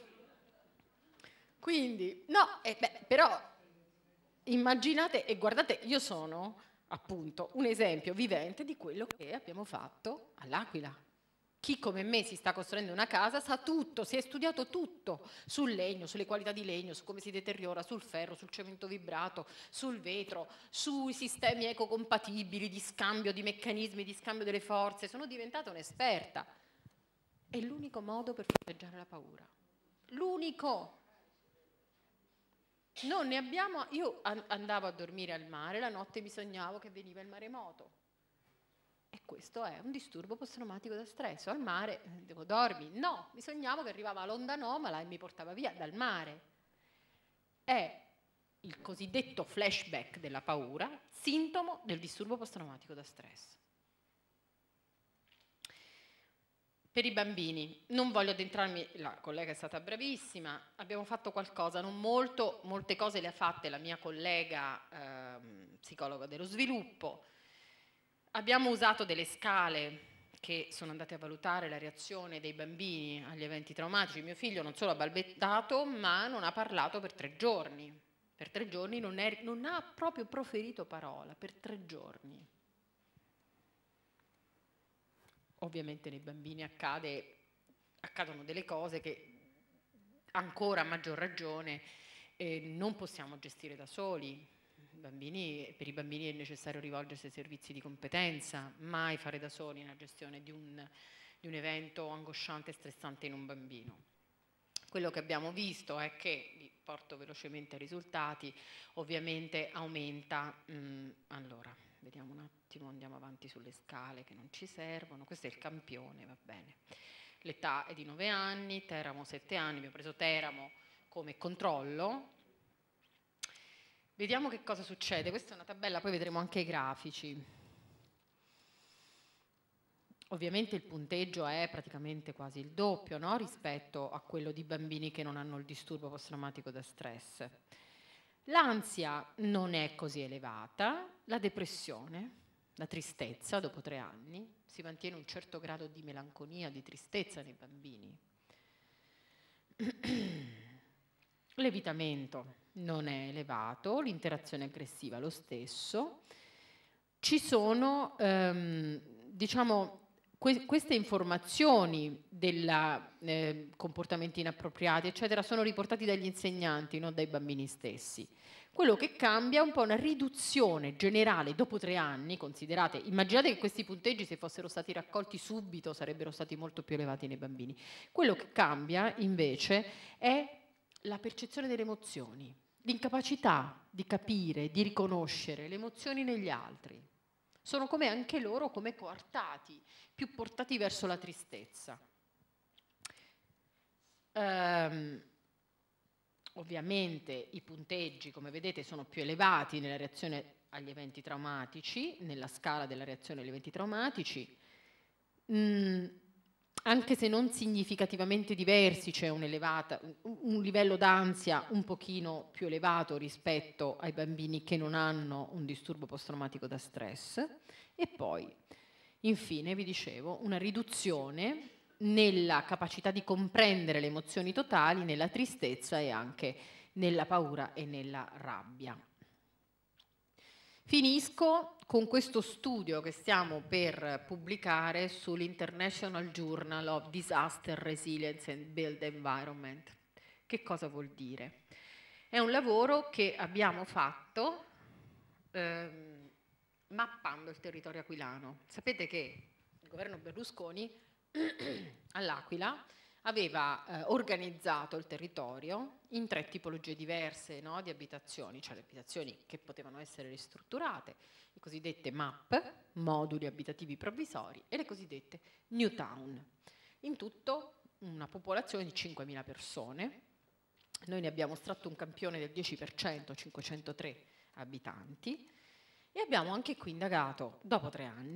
Quindi, no, eh, beh, però immaginate e guardate, io sono appunto un esempio vivente di quello che abbiamo fatto all'Aquila. Chi come me si sta costruendo una casa sa tutto, si è studiato tutto sul legno, sulle qualità di legno, su come si deteriora, sul ferro, sul cemento vibrato, sul vetro, sui sistemi ecocompatibili di scambio di meccanismi, di scambio delle forze. Sono diventata un'esperta. È l'unico modo per fronteggiare la paura. L'unico. Non ne abbiamo, io andavo a dormire al mare, la notte mi sognavo che veniva il maremoto e questo è un disturbo post-traumatico da stress. Al mare, devo dormire? No, mi sognavo che arrivava l'onda anomala e mi portava via dal mare. È il cosiddetto flashback della paura, sintomo del disturbo post-traumatico da stress. Per i bambini, non voglio addentrarmi, la collega è stata bravissima, abbiamo fatto qualcosa, non molto, molte cose le ha fatte la mia collega eh, psicologa dello sviluppo. Abbiamo usato delle scale che sono andate a valutare la reazione dei bambini agli eventi traumatici. Mio figlio non solo ha balbettato, ma non ha parlato per tre giorni. Per tre giorni non, è, non ha proprio proferito parola, per tre giorni. Ovviamente nei bambini accade, accadono delle cose che ancora a maggior ragione eh, non possiamo gestire da soli. Bambini, per i bambini è necessario rivolgersi ai servizi di competenza, mai fare da soli la gestione di un, di un evento angosciante e stressante in un bambino. Quello che abbiamo visto è che, vi porto velocemente ai risultati, ovviamente aumenta, mh, allora, vediamo un attimo, andiamo avanti sulle scale che non ci servono, questo è il campione, va bene. L'età è di nove anni, Teramo sette anni, abbiamo preso Teramo come controllo. Vediamo che cosa succede, questa è una tabella, poi vedremo anche i grafici. Ovviamente il punteggio è praticamente quasi il doppio, no? Rispetto a quello di bambini che non hanno il disturbo post-traumatico da stress. L'ansia non è così elevata, la depressione, la tristezza dopo tre anni, si mantiene un certo grado di melanconia, di tristezza nei bambini. L'evitamento non è elevato, l'interazione aggressiva lo stesso. Ci sono, ehm, diciamo, que queste informazioni dei eh, comportamenti inappropriati, eccetera, sono riportati dagli insegnanti, non dai bambini stessi. Quello che cambia è un po' una riduzione generale dopo tre anni, considerate, immaginate che questi punteggi se fossero stati raccolti subito sarebbero stati molto più elevati nei bambini. Quello che cambia invece è la percezione delle emozioni, l'incapacità di capire, di riconoscere le emozioni negli altri. Sono come anche loro come coartati, più portati verso la tristezza. Ehm, ovviamente i punteggi, come vedete, sono più elevati nella reazione agli eventi traumatici, nella scala della reazione agli eventi traumatici. Mm, anche se non significativamente diversi, c'è un, elevata, un, un livello d'ansia un pochino più elevato rispetto ai bambini che non hanno un disturbo post-traumatico da stress. E poi, infine, vi dicevo, una riduzione nella capacità di comprendere le emozioni totali, nella tristezza e anche nella paura e nella rabbia. Finisco con questo studio che stiamo per pubblicare sull'International Journal of Disaster Resilience and Built Environment. Che cosa vuol dire? È un lavoro che abbiamo fatto ehm, mappando il territorio aquilano. Sapete che il governo Berlusconi all'Aquila aveva eh, organizzato il territorio in tre tipologie diverse, no, di abitazioni, cioè le abitazioni che potevano essere ristrutturate, le cosiddette M A P, moduli abitativi provvisori, e le cosiddette New Town. In tutto una popolazione di cinquemila persone. Noi ne abbiamo estratto un campione del dieci per cento, cinquecentotré abitanti, e abbiamo anche qui indagato, dopo tre anni,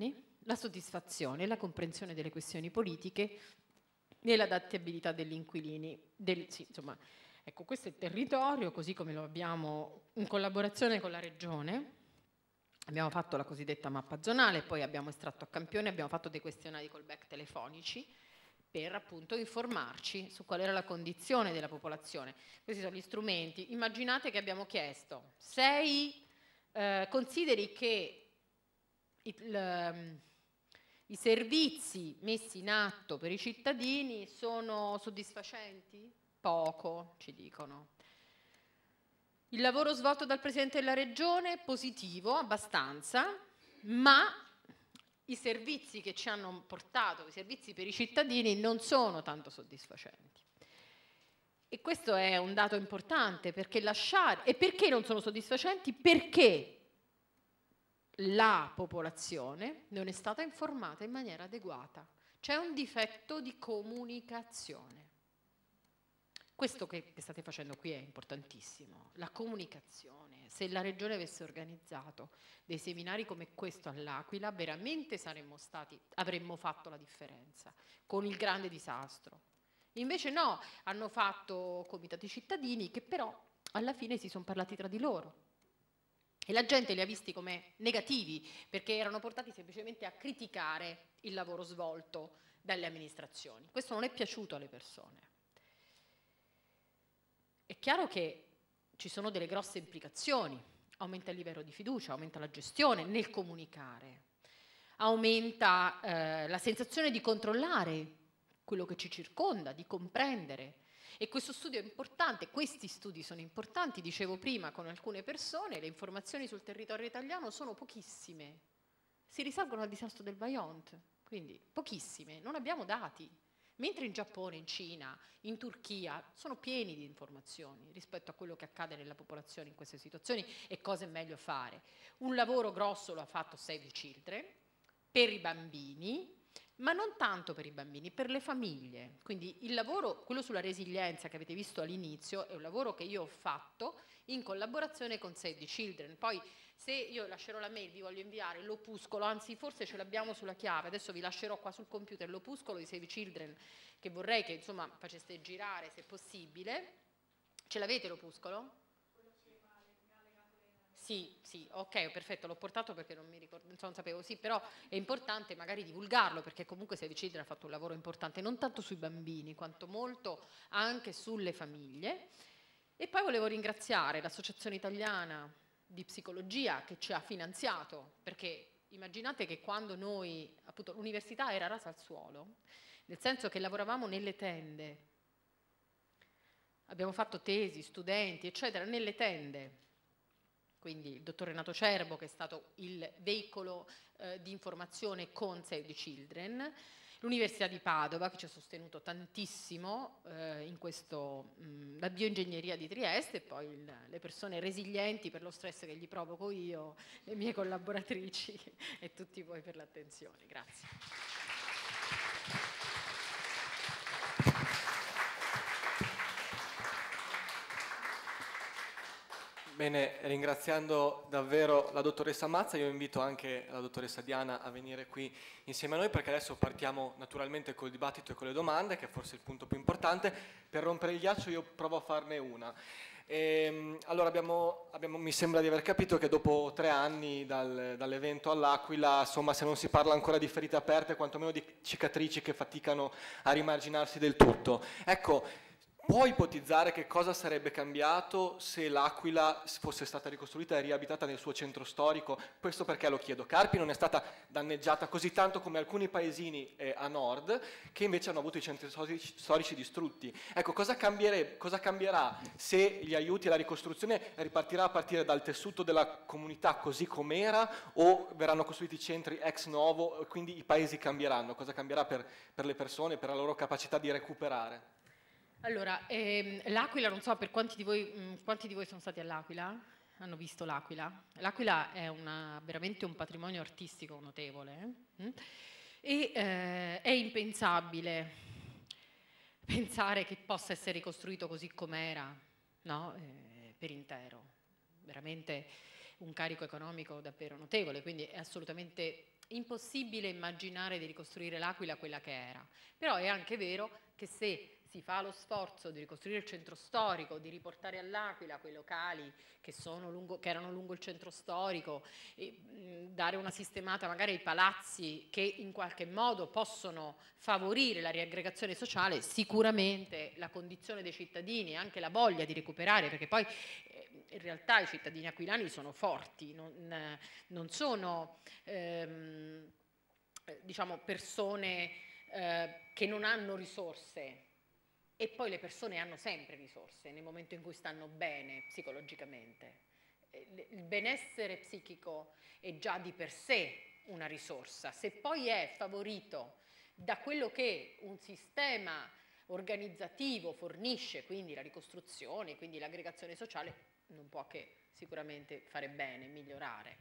la soddisfazione, la comprensione delle questioni politiche e l'adattabilità degli inquilini. Del, sì, insomma, ecco, questo è il territorio, così come lo abbiamo in collaborazione con la Regione. Abbiamo fatto la cosiddetta mappa zonale, poi abbiamo estratto a campione, abbiamo fatto dei questionari callback telefonici per appunto informarci su qual era la condizione della popolazione. Questi sono gli strumenti. Immaginate che abbiamo chiesto sei, eh, consideri che il, i servizi messi in atto per i cittadini sono soddisfacenti? Poco, ci dicono. Il lavoro svolto dal Presidente della Regione, positivo, abbastanza, ma i servizi che ci hanno portato, i servizi per i cittadini, non sono tanto soddisfacenti. E questo è un dato importante, perché lasciare... E perché non sono soddisfacenti? Perché la popolazione non è stata informata in maniera adeguata. C'è un difetto di comunicazione. Questo che, che state facendo qui è importantissimo, la comunicazione. Se la Regione avesse organizzato dei seminari come questo all'Aquila, veramente saremmo stati, avremmo fatto la differenza, con il grande disastro. Invece no, hanno fatto comitati cittadini che però alla fine si sono parlati tra di loro. E la gente li ha visti come negativi, perché erano portati semplicemente a criticare il lavoro svolto dalle amministrazioni. Questo non è piaciuto alle persone. È chiaro che ci sono delle grosse implicazioni, aumenta il livello di fiducia, aumenta la gestione nel comunicare, aumenta eh, la sensazione di controllare quello che ci circonda, di comprendere. E questo studio è importante, questi studi sono importanti, dicevo prima con alcune persone, le informazioni sul territorio italiano sono pochissime, si risalgono al disastro del Vajont, quindi pochissime, non abbiamo dati. Mentre in Giappone, in Cina, in Turchia sono pieni di informazioni rispetto a quello che accade nella popolazione in queste situazioni e cosa è meglio fare. Un lavoro grosso lo ha fatto Save the Children per i bambini, ma non tanto per i bambini, per le famiglie. Quindi il lavoro, quello sulla resilienza che avete visto all'inizio, è un lavoro che io ho fatto in collaborazione con Save the Children. Poi se io lascerò la mail, vi voglio inviare l'opuscolo, anzi forse ce l'abbiamo sulla chiave, adesso vi lascerò qua sul computer l'opuscolo di Save the Children, che vorrei che insomma faceste girare se possibile. Ce l'avete l'opuscolo? Sì, sì, ok, perfetto, l'ho portato perché non mi ricordo, non sapevo, sì, però è importante magari divulgarlo, perché comunque Save the Children ha fatto un lavoro importante, non tanto sui bambini, quanto molto anche sulle famiglie. E poi volevo ringraziare l'Associazione Italiana di Psicologia che ci ha finanziato, perché immaginate che quando noi, appunto, l'università era rasa al suolo, nel senso che lavoravamo nelle tende, abbiamo fatto tesi, studenti, eccetera, nelle tende. Quindi il dottor Renato Cerbo, che è stato il veicolo eh, di informazione con Save the Children, l'Università di Padova, che ci ha sostenuto tantissimo eh, in questo, mh, la bioingegneria di Trieste, e poi il, le persone resilienti per lo stress che gli provoco io, le mie collaboratrici e tutti voi per l'attenzione. Grazie. Bene, ringraziando davvero la dottoressa Mazza, io invito anche la dottoressa Diana a venire qui insieme a noi, perché adesso partiamo naturalmente col dibattito e con le domande, che è forse il punto più importante. Per rompere il ghiaccio io provo a farne una. E, allora abbiamo, abbiamo, mi sembra di aver capito che dopo tre anni dal, dall'evento all'Aquila, insomma, se non si parla ancora di ferite aperte, quantomeno di cicatrici che faticano a rimarginarsi del tutto. Ecco, può ipotizzare che cosa sarebbe cambiato se l'Aquila fosse stata ricostruita e riabitata nel suo centro storico? Questo perché lo chiedo. Carpi non è stata danneggiata così tanto come alcuni paesini eh, a nord, che invece hanno avuto i centri storici, storici distrutti. Ecco, cosa, cosa cambierà se gli aiuti alla ricostruzione ripartirà a partire dal tessuto della comunità così com'era, o verranno costruiti centri ex novo, quindi i paesi cambieranno? Cosa cambierà per, per le persone, per la loro capacità di recuperare? Allora, ehm, l'Aquila, non so per quanti di voi, mh, quanti di voi sono stati all'Aquila, hanno visto l'Aquila. L'Aquila è una, veramente un patrimonio artistico notevole eh? e eh, è impensabile pensare che possa essere ricostruito così com'era, no? eh, per intero. Veramente un carico economico davvero notevole, quindi è assolutamente impossibile immaginare di ricostruire l'Aquila quella che era, però è anche vero che se si fa lo sforzo di ricostruire il centro storico, di riportare all'Aquila quei locali che, sono lungo, che erano lungo il centro storico, e, mh, dare una sistemata magari ai palazzi che in qualche modo possono favorire la riaggregazione sociale, sicuramente la condizione dei cittadini e anche la voglia di recuperare, perché poi eh, in realtà i cittadini aquilani sono forti, non, non sono ehm, diciamo persone eh, che non hanno risorse. E poi le persone hanno sempre risorse nel momento in cui stanno bene psicologicamente. Il benessere psichico è già di per sé una risorsa. Se poi è favorito da quello che un sistema organizzativo fornisce, quindi la ricostruzione, quindi l'aggregazione sociale, non può che sicuramente fare bene, migliorare.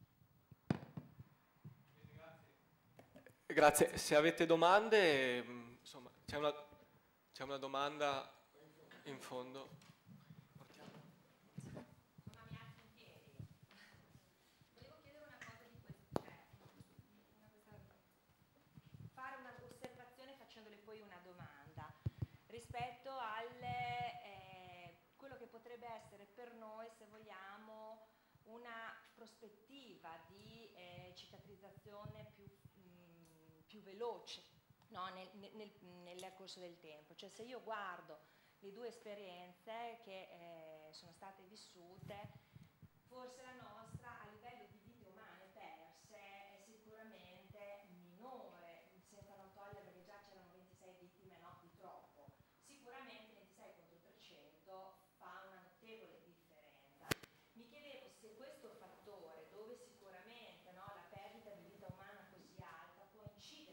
Grazie. Se avete domande, insomma, c'è una... C'è una domanda in fondo. Portiamo. Mamma mi alzo in piedi. Volevo chiedere una cosa di questo, cioè, una questa, fare un'osservazione facendole poi una domanda rispetto al eh, quello che potrebbe essere per noi, se vogliamo, una prospettiva di eh, cicatrizzazione più, mh, più veloce. No, nel, nel, nel corso del tempo, cioè se io guardo le due esperienze che eh, sono state vissute, forse la nostra a livello di vite umane perse è sicuramente minore, senza non togliere perché già c'erano ventisei vittime, no, di troppo, sicuramente ventisei contro trecento fa una notevole differenza. Mi chiedevo se questo fattore, dove sicuramente no, la perdita di vita umana così alta può incidere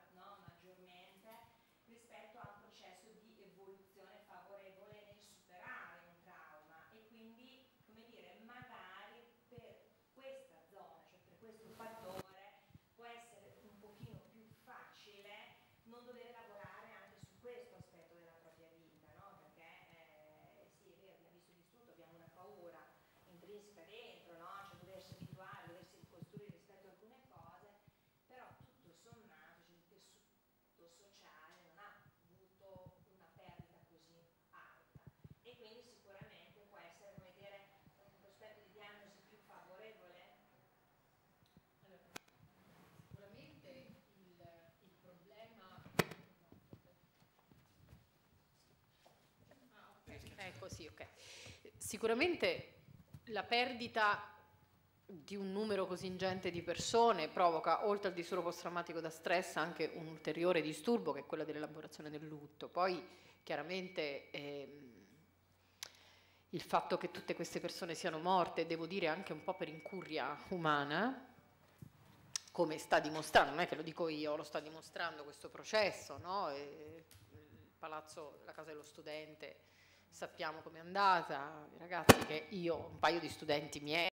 rispetto a un processo di evoluzione favorevole nel superare un trauma e quindi, come dire, magari per questa zona, cioè per questo fattore, può essere un pochino più facile non dover lavorare anche su questo aspetto della propria vita, no? Perché eh, sì, è vero, abbiamo visto il distrutto, abbiamo una paura intrinseca dentro, no? Cioè doversi abituare, doversi ricostruire rispetto a alcune cose, però tutto sommato, cioè, il tessuto sociale non ha avuto una perdita così alta e quindi sicuramente può essere, come dire, un prospetto di diagnosi più favorevole. Allora, sicuramente il, il problema ah, okay. Ecco sì, ok. Sicuramente la perdita di un numero così ingente di persone provoca, oltre al disturbo post-traumatico da stress, anche un ulteriore disturbo che è quello dell'elaborazione del lutto. Poi chiaramente ehm, il fatto che tutte queste persone siano morte, devo dire anche un po' per incuria umana, come sta dimostrando, non è che lo dico io, lo sta dimostrando questo processo, no? E il palazzo, la casa dello studente, sappiamo com'è andata, i ragazzi che io, un paio di studenti miei,